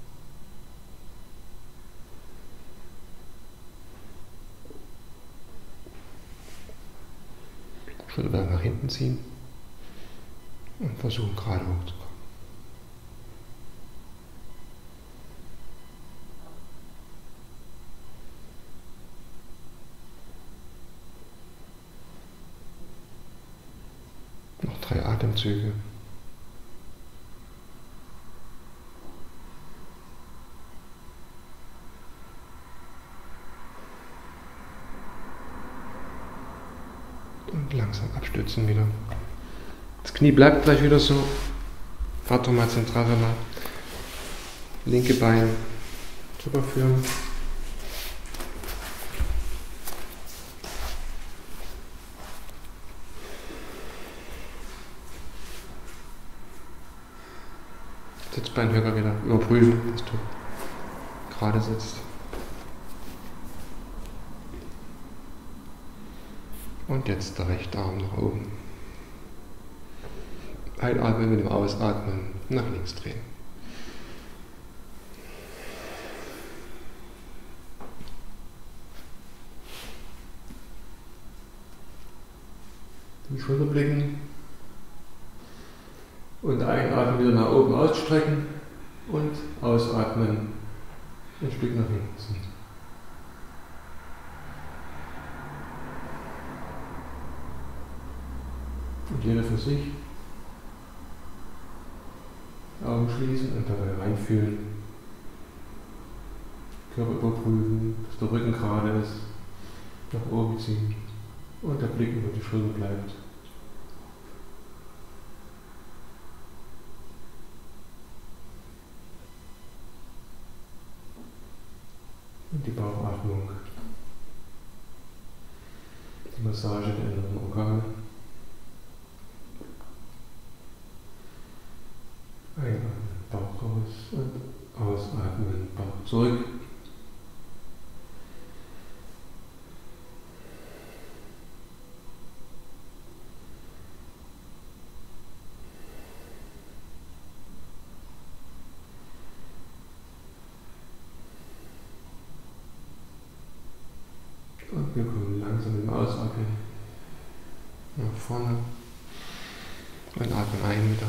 Schulter nach hinten ziehen und versuchen gerade hochzukommen. Noch 3 Atemzüge. Und langsam abstützen wieder. Das Knie bleibt gleich wieder so. Adoma Centrasana. Linke Bein drüber führen. Sitzbeinhöcker wieder überprüfen, dass du gerade sitzt. Und jetzt der rechte Arm nach oben. Einatmen mit dem Ausatmen nach links drehen. Die Schulter blicken. Und einatmen wieder nach oben ausstrecken. Und ausatmen ein Stück nach hinten ziehen. Und jeder für sich. Augen schließen und dabei reinfühlen. Körper überprüfen, dass der Rücken gerade ist. Nach oben ziehen. Und der Blick über die Schulter bleibt. Und die Bauchatmung. Die Massage der inneren Organe. Einatmen, Bauch raus und ausatmen, Bauch zurück. Und wir kommen langsam im Ausatmen nach vorne und atmen ein wieder.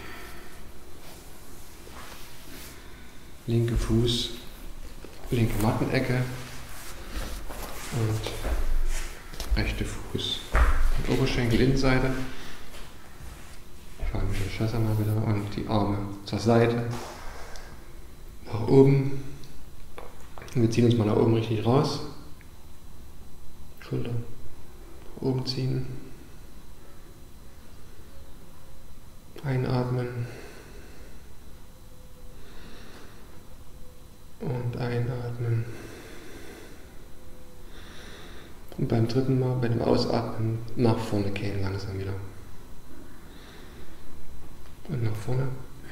Linke Fuß, linke Mattenecke und rechte Fuß und Oberschenkel Innenseite. Schwäbische Shasana wieder und die Arme zur Seite, nach oben. Und wir ziehen uns mal nach oben richtig raus. Schulter nach oben ziehen. Einatmen. Und einatmen. Und beim dritten Mal, bei dem Ausatmen, nach vorne gehen langsam wieder. Und nach vorne.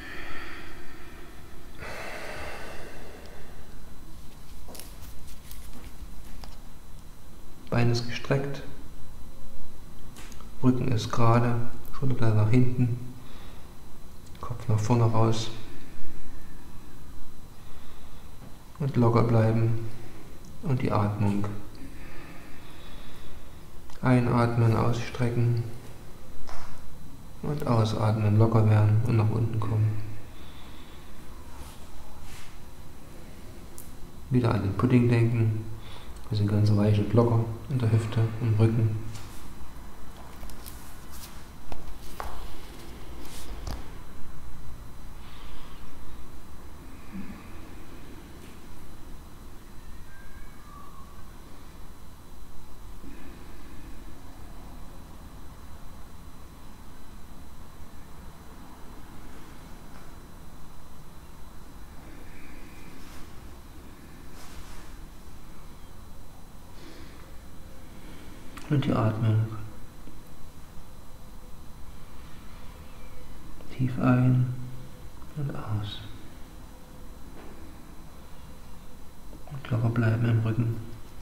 Bein ist gestreckt. Rücken ist gerade. Schulterblatt nach hinten. Kopf nach vorne raus. Und locker bleiben und die Atmung. Einatmen, ausstrecken und ausatmen, locker werden und nach unten kommen. Wieder an den Pudding denken. Wir sind ganz weich und locker in der Hüfte, im Rücken. Und die Atmung. Tief ein und aus. Und locker bleiben im Rücken.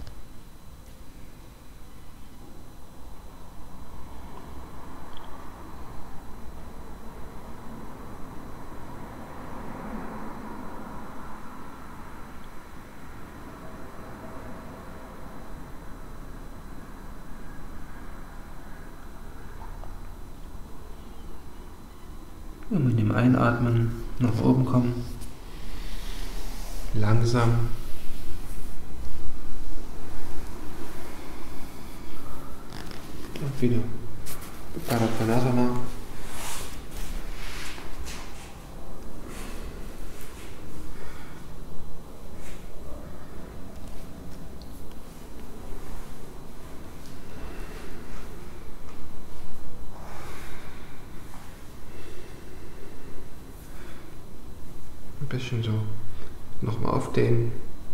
Und mit dem Einatmen nach oben kommen. Langsam. Und wieder Padappanasana. Ein bisschen so nochmal aufdehnen.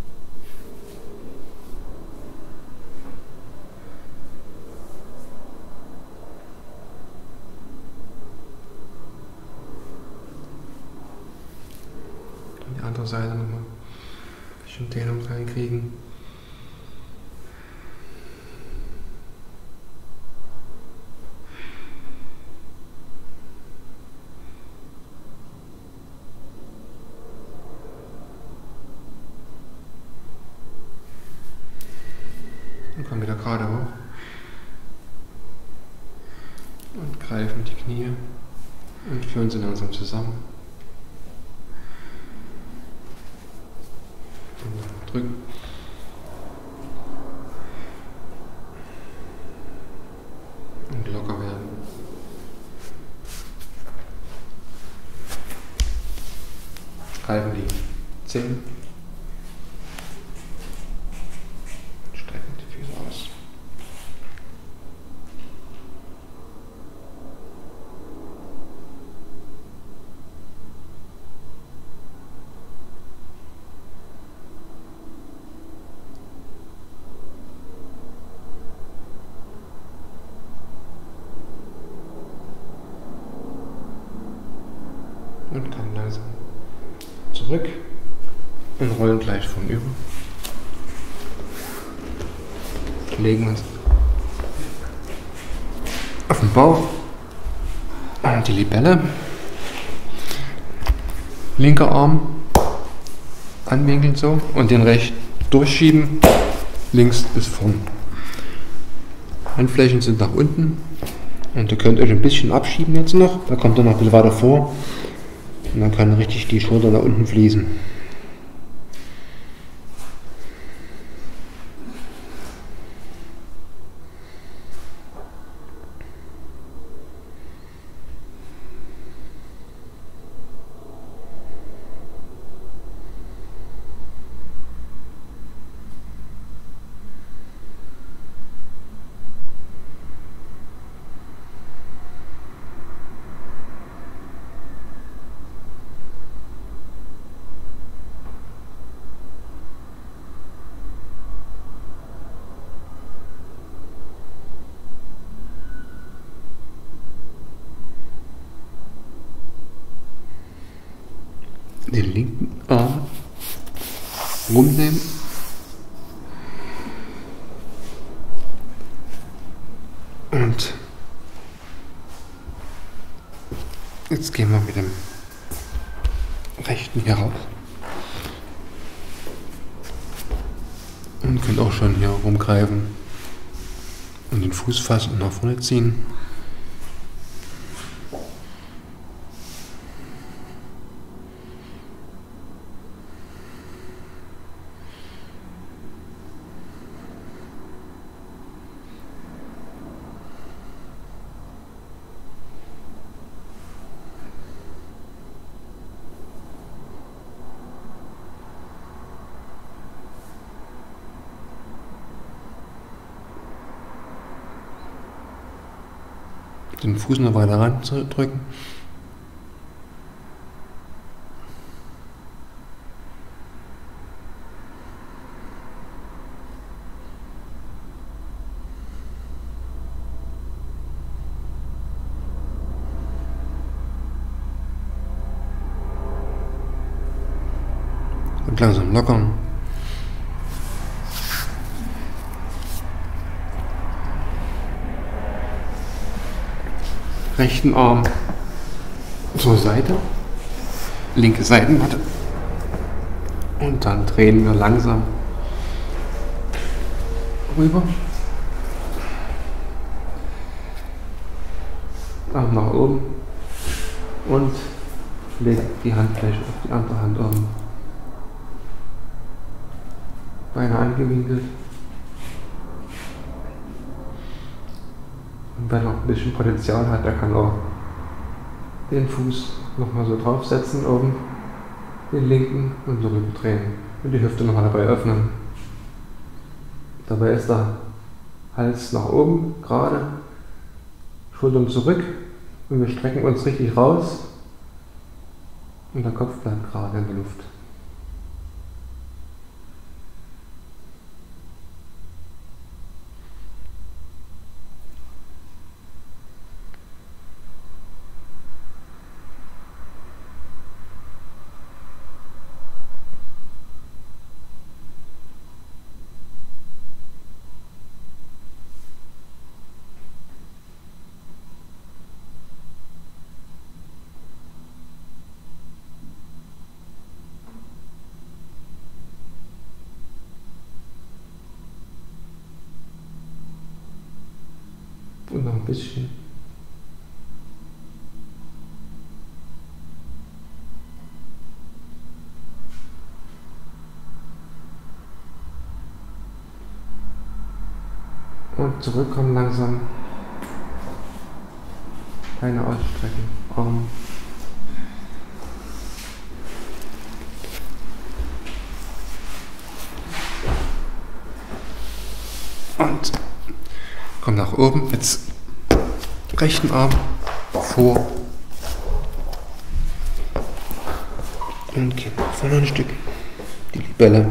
Und die andere Seite nochmal ein bisschen Dehnung reinkriegen. Und kommen wieder gerade hoch. Und greifen die Knie und führen sie langsam zusammen. Und drücken. Und locker werden. Greifen die Zehen. Und kommen langsam zurück und rollen gleich vornüber. Legen uns auf den Bauch und die Libelle. Linker Arm anwinkeln so und den rechten durchschieben, links bis vorn. Handflächen sind nach unten und ihr könnt euch ein bisschen abschieben jetzt noch, da kommt ihr noch ein bisschen weiter vor. Und dann kann richtig die Schulter nach unten fließen. Den linken Arm rumnehmen und jetzt gehen wir mit dem rechten hier raus und können auch schon hier rumgreifen und den Fuß fassen und nach vorne ziehen. Den Fuß noch weiter ran zu drücken. Und langsam lockern. Rechten Arm zur Seite, linke Seitenmatte und dann drehen wir langsam rüber, Arm nach oben und legen die Handfläche auf die andere Hand oben, Beine angewinkelt. Und wer noch ein bisschen Potenzial hat, der kann auch den Fuß nochmal so draufsetzen oben, den linken und so rüber drehen und die Hüfte nochmal dabei öffnen. Dabei ist der Hals nach oben, gerade, Schultern zurück und wir strecken uns richtig raus und der Kopf bleibt gerade in der Luft. Und noch ein bisschen. Und zurückkommen langsam. Beine ausstrecken. Arm. Und komm nach oben. Jetzt rechten Arm vor. Und gehen nach vorne ein Stück. Die Libelle.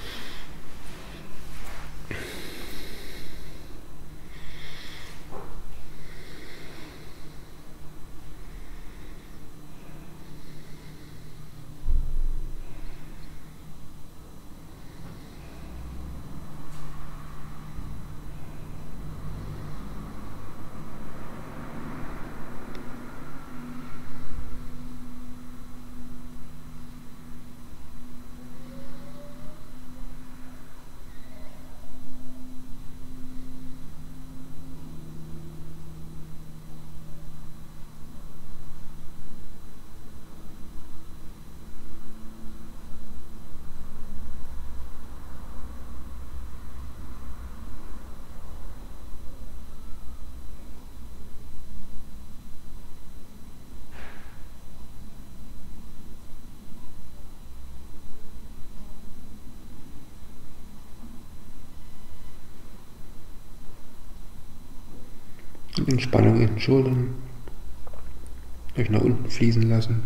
Entspannung in den Schultern. Euch nach unten fließen lassen.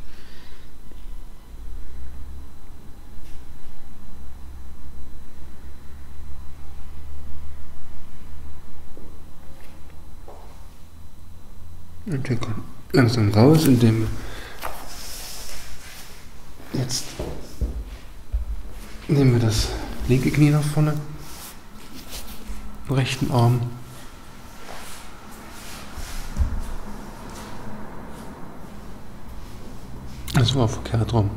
Und wir kommen langsam raus, indem wir jetzt nehmen wir das linke Knie nach vorne, rechten Arm. Das war verkehrt rum.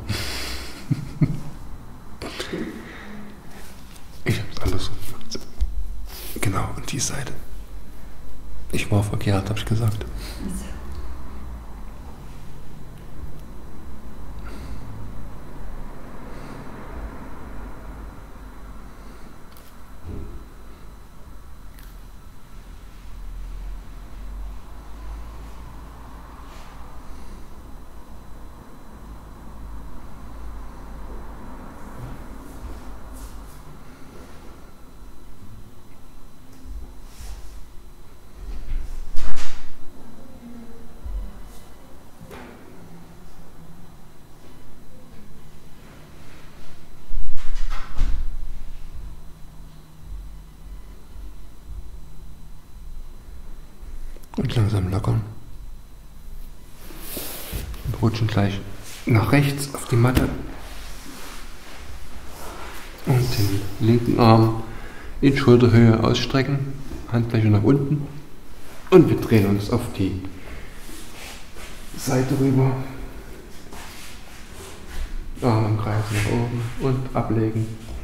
Ich habe es andersrum gemacht. Genau, und die Seite. Ich war verkehrt, habe ich gesagt. Und langsam lockern. Wir rutschen gleich nach rechts auf die Matte. Den linken Arm in Schulterhöhe ausstrecken, Handfläche nach unten und wir drehen uns auf die Seite rüber. Arm im Kreis nach oben und ablegen.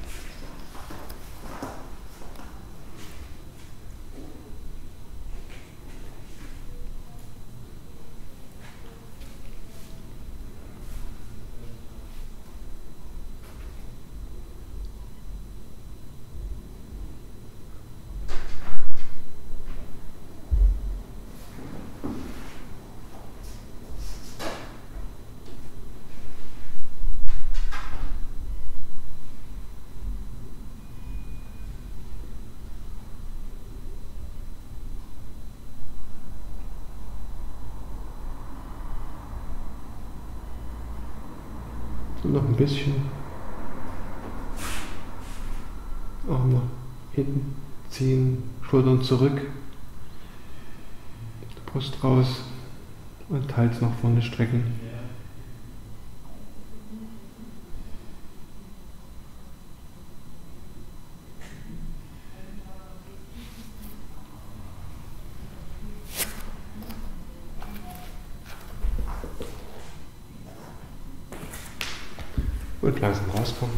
Und noch ein bisschen. Arm nach hinten ziehen, Schultern zurück, Brust raus und Hals nach vorne strecken. Und langsam rauskommen.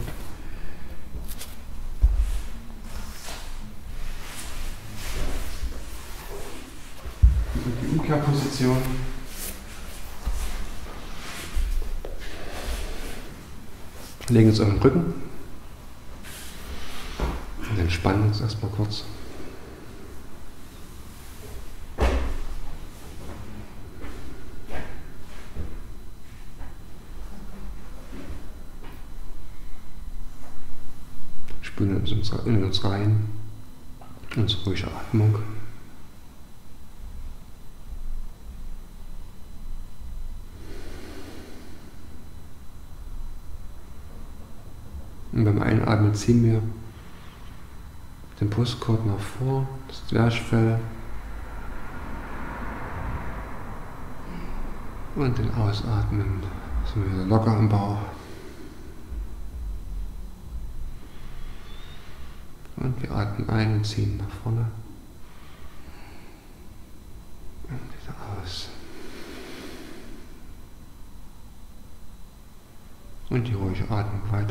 Und die Umkehrposition. Legen uns auf den Rücken. Und entspannen uns erstmal kurz. Spüren in uns rein, unsere ruhige Atmung. Und beim Einatmen ziehen wir den Brustkorb nach vor, das Zwerchfell. Und den Ausatmen sind wir wieder locker am Bauch. Und wir atmen ein und ziehen nach vorne. Und wieder aus. Und die ruhige Atmung weiter.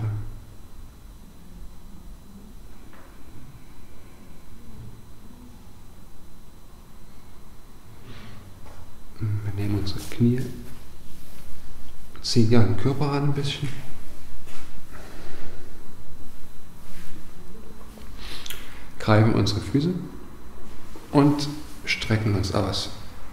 Wir nehmen unsere Knie, ziehen ja den Körper ran ein bisschen. Greifen unsere Füße und strecken uns aus.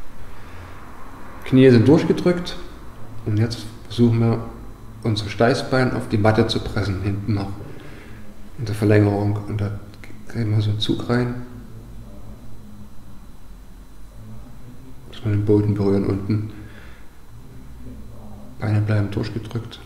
Knie sind durchgedrückt und jetzt versuchen wir, unser Steißbein auf die Matte zu pressen, hinten noch in der Verlängerung. Und da kriegen wir so einen Zug rein, dass wir den Boden berühren unten. Beine bleiben durchgedrückt.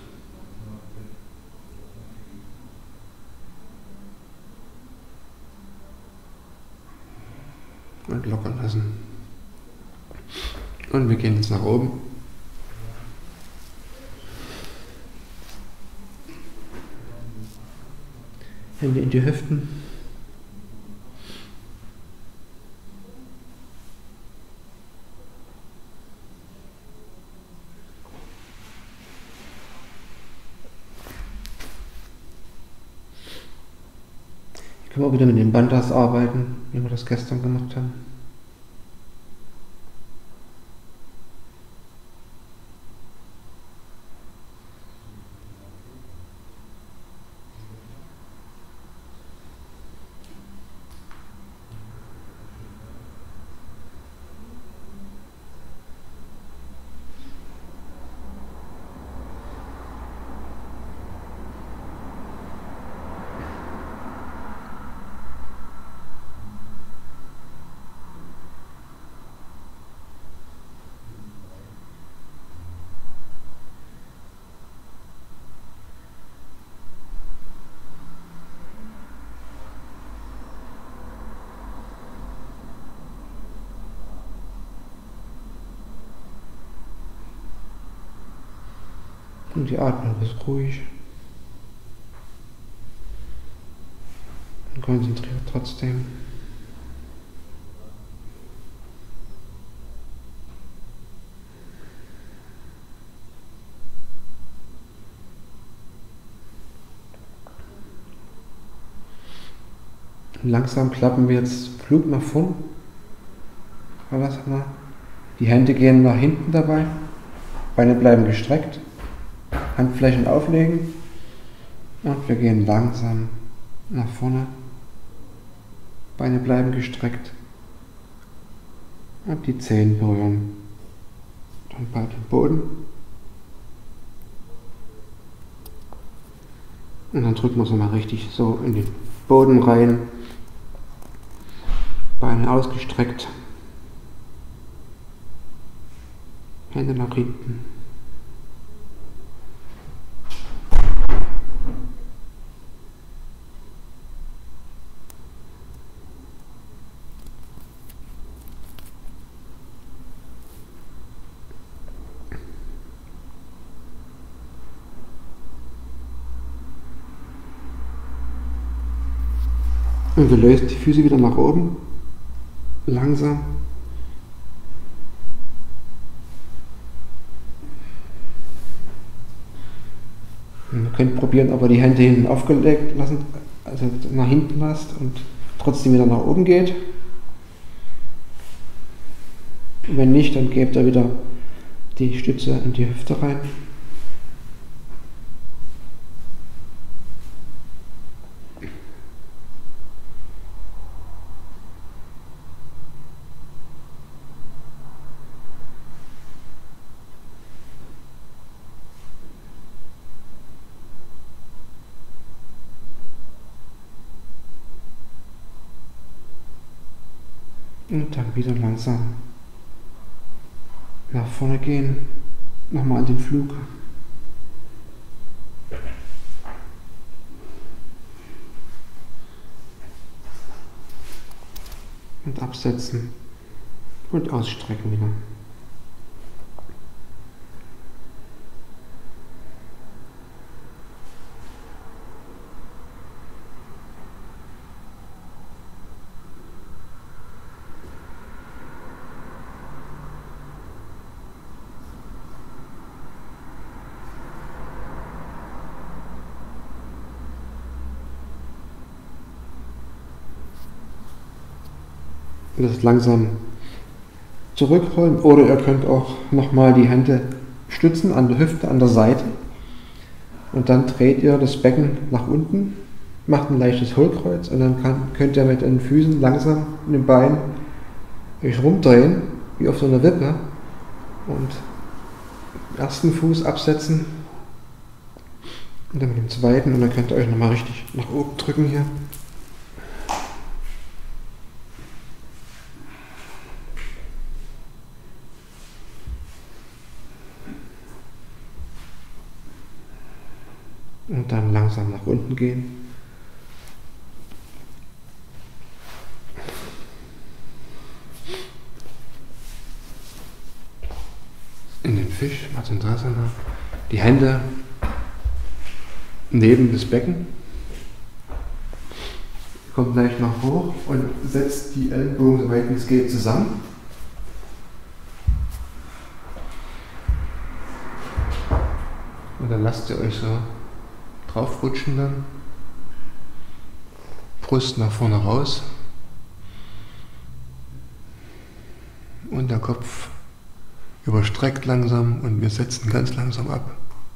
Und locker lassen. Und wir gehen jetzt nach oben. Hände in die Hüften. Hier können wir auch wieder mit den Bandhas arbeiten, wie wir das gestern gemacht haben. Und die Atmung ist ruhig. konzentriert trotzdem. Langsam klappen wir jetzt Flug nach vorn. Die Hände gehen nach hinten dabei. Beine bleiben gestreckt. Handflächen auflegen. Und wir gehen langsam nach vorne. Beine bleiben gestreckt. Und die Zehen berühren dann bald den Boden. Und dann drücken wir es nochmal richtig so in den Boden rein. Beine ausgestreckt. Hände nach hinten. Und wir lösen die Füße wieder nach oben. Langsam. Und ihr könnt probieren, ob ihr die Hände hinten aufgelegt lassen, also nach hinten lasst und trotzdem wieder nach oben geht. Und wenn nicht, dann gebt ihr wieder die Stütze in die Hüfte rein. Und dann wieder langsam nach vorne gehen, nochmal an den Flug. Und absetzen und ausstrecken wieder. Das langsam zurückrollen oder ihr könnt auch nochmal die Hände stützen an der Hüfte, an der Seite und dann dreht ihr das Becken nach unten, macht ein leichtes Hohlkreuz und dann könnt ihr mit den Füßen langsam in den Beinen euch rumdrehen, wie auf so einer Wippe und den ersten Fuß absetzen und dann mit dem zweiten und dann könnt ihr euch nochmal richtig nach oben drücken hier. Und dann langsam nach unten gehen. In den Fisch, Matsyendrasana. Die Hände neben das Becken. Kommt gleich noch hoch und setzt die Ellenbogen so weit wie es geht zusammen. Und dann lasst ihr euch so draufrutschen dann. Brust nach vorne raus. Und der Kopf überstreckt langsam und wir setzen ganz langsam ab.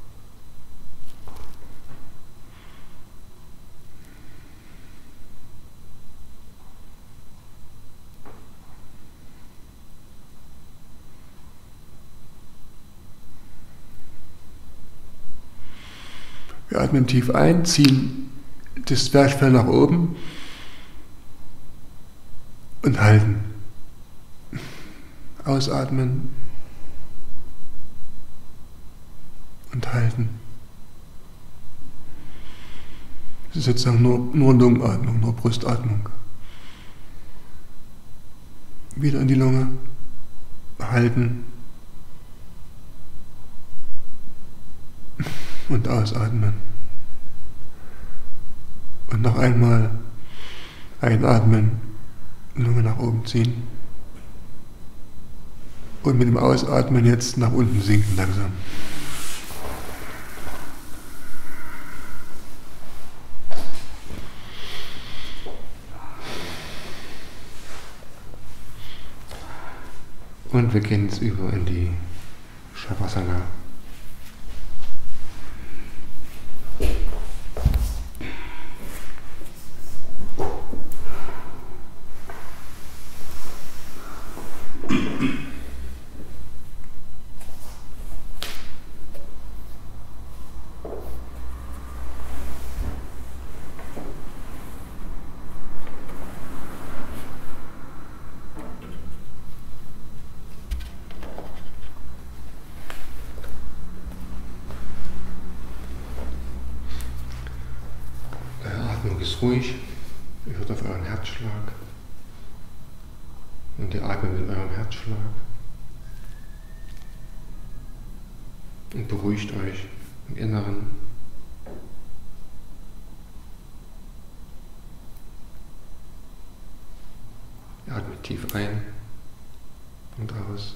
Wir atmen tief ein, ziehen das Zwerchfell nach oben und halten. Ausatmen und halten. Das ist sozusagen nur Lungenatmung, nur Brustatmung. Wieder in die Lunge, halten und ausatmen. Und noch einmal Einatmen, Lunge nach oben ziehen. Und mit dem Ausatmen jetzt nach unten sinken langsam. Und wir gehen jetzt über in die Shavasana. Ist ruhig, ihr hört auf euren Herzschlag und ihr atmet mit eurem Herzschlag und beruhigt euch im Inneren. Ihr atmet tief ein und aus.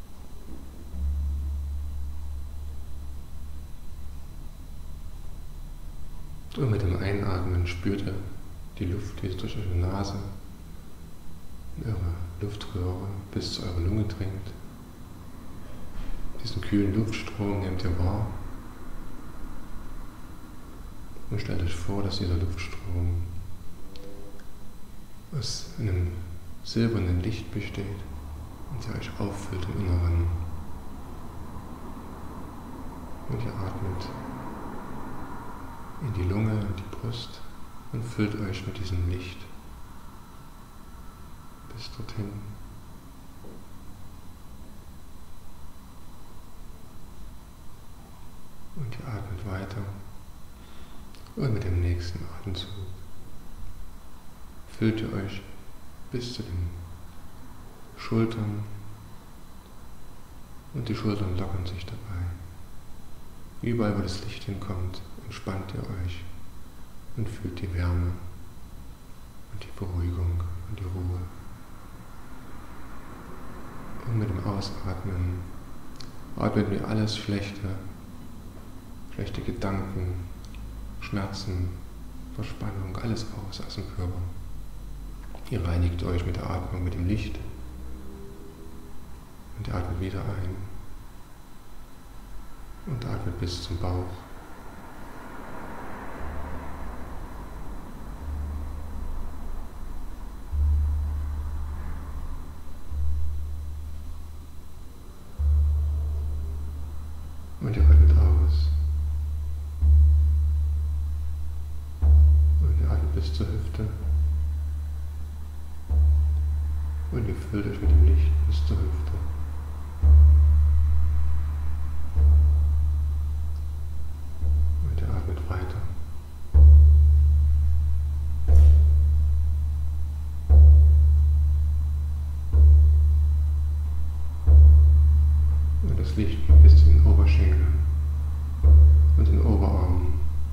Und mit dem Einatmen spürt ihr die Luft, die jetzt durch eure Nase in eure Luftröhre bis zu eurer Lunge dringt. Diesen kühlen Luftstrom nehmt ihr wahr und stellt euch vor, dass dieser Luftstrom aus einem silbernen Licht besteht und der euch auffüllt im Inneren. Und ihr atmet in die Lunge und die Brust und füllt euch mit diesem Licht bis dorthin. Und ihr atmet weiter und mit dem nächsten Atemzug füllt ihr euch bis zu den Schultern und die Schultern lockern sich dabei. Überall, wo das Licht hinkommt, entspannt ihr euch und fühlt die Wärme und die Beruhigung und die Ruhe. Und mit dem Ausatmen atmet ihr alles schlechte Gedanken, Schmerzen, Verspannung, alles aus dem Körper. Ihr reinigt euch mit der Atmung, mit dem Licht und ihr atmet wieder ein und atmet bis zum Bauch. Und ihr atmet aus. Und ihr atmet bis zur Hüfte. Und ihr füllt euch mit dem Licht bis zur Hüfte. Und ihr atmet weiter. Und das Licht geht bis zu den Oberschenkeln und den Oberarmen.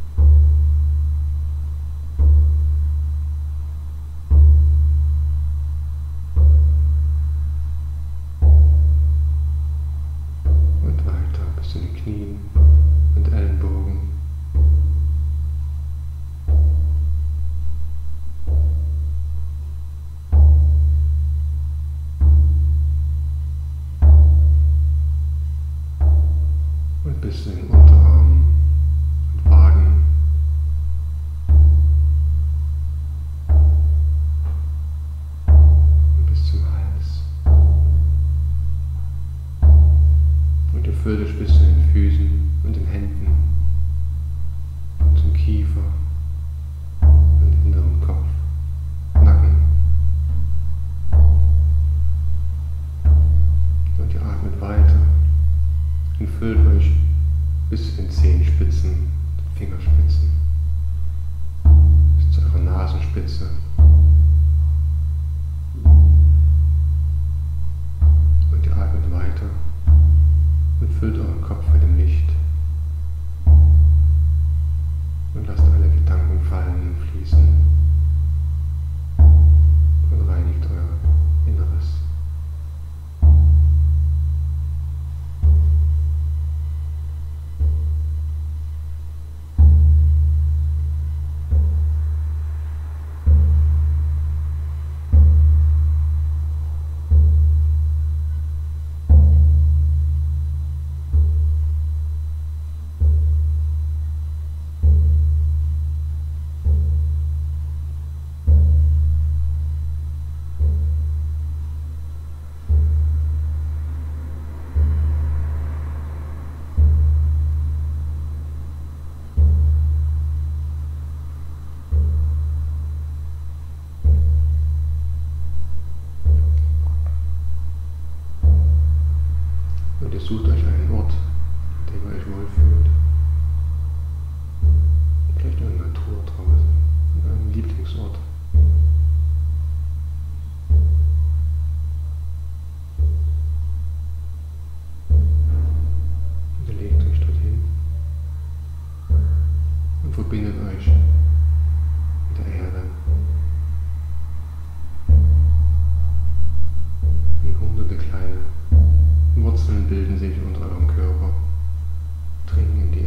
Und weiter bis zu den Knien und Ellenbogen. Und bis zu den Unterarmen und Waden. Und bis zum Hals. Und ihr füllt euch bis zu den Füßen und den Händen und zum Kiefer und hinteren Kopf, Nacken. Und ihr atmet weiter und füllt euch bis zu den Zehenspitzen, den Fingerspitzen, bis zu eurer Nasenspitze. Und ihr atmet weiter und füllt euren Kopf mit dem Licht. ihr sucht euch einen Ort, an dem ihr euch wohlfühlt. Vielleicht in der Natur draußen, an einem Lieblingsort. Und ihr legt euch dorthin und verbindet euch mit der Erde. Wie hunderte kleine Wurzeln bilden sich unter eurem Körper, dringen in die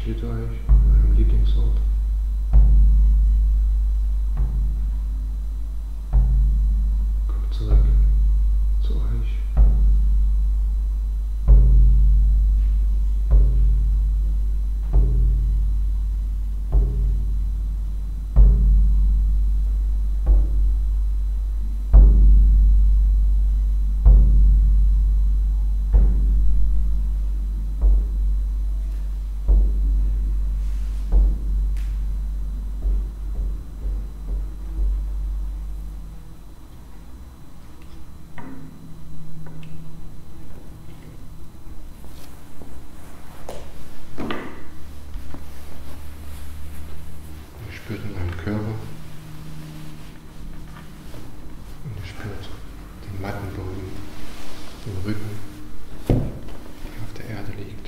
steht euch an eurem Lieblingsort. Kommt zurück zu euch. Spürt in eurem Körper und ihr spürt den Mattenboden, den Rücken, der auf der Erde liegt.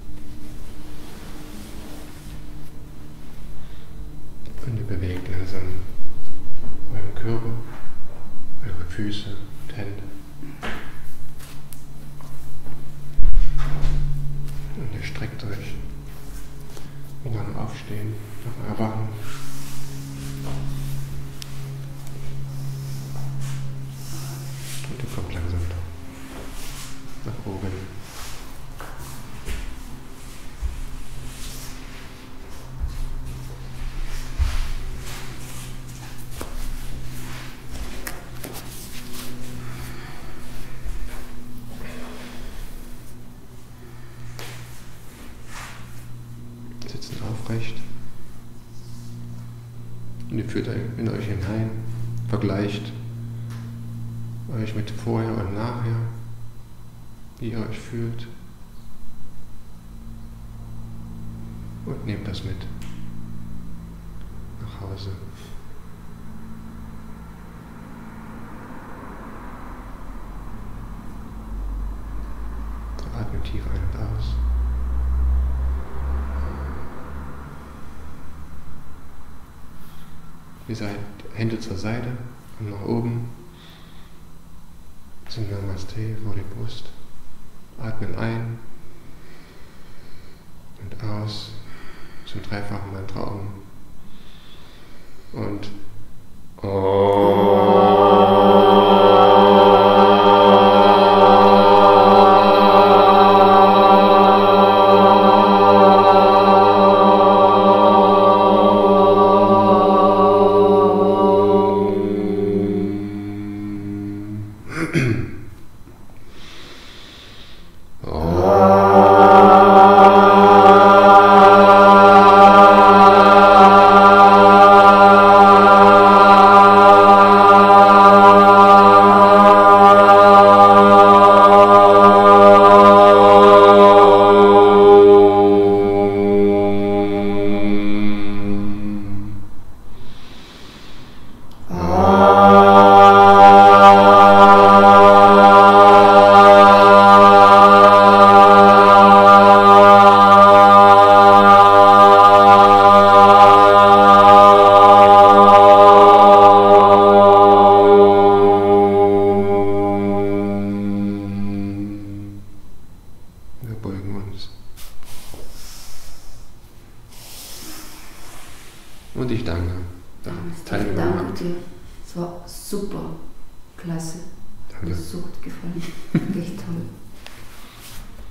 Und ihr bewegt langsam euren Körper, eure Füße und Hände. Und ihr streckt euch und nach dem Aufstehen, nach dem Erwachen. Und ihr kommt langsam nach oben. Sitzen aufrecht. Und ihr fühlt in euch hinein, vergleicht euch mit vorher und nachher, wie ihr euch fühlt. Und nehmt das mit nach Hause. Atmet tief ein und aus. Ihr seid Hände zur Seite und nach oben zum Namaste vor die Brust. Atmen ein und aus zum dreifachen Mantra und wir beugen uns. Und ich danke. Ich danke dir. Es war super. Klasse. Danke. Das hat gefallen. Echt toll.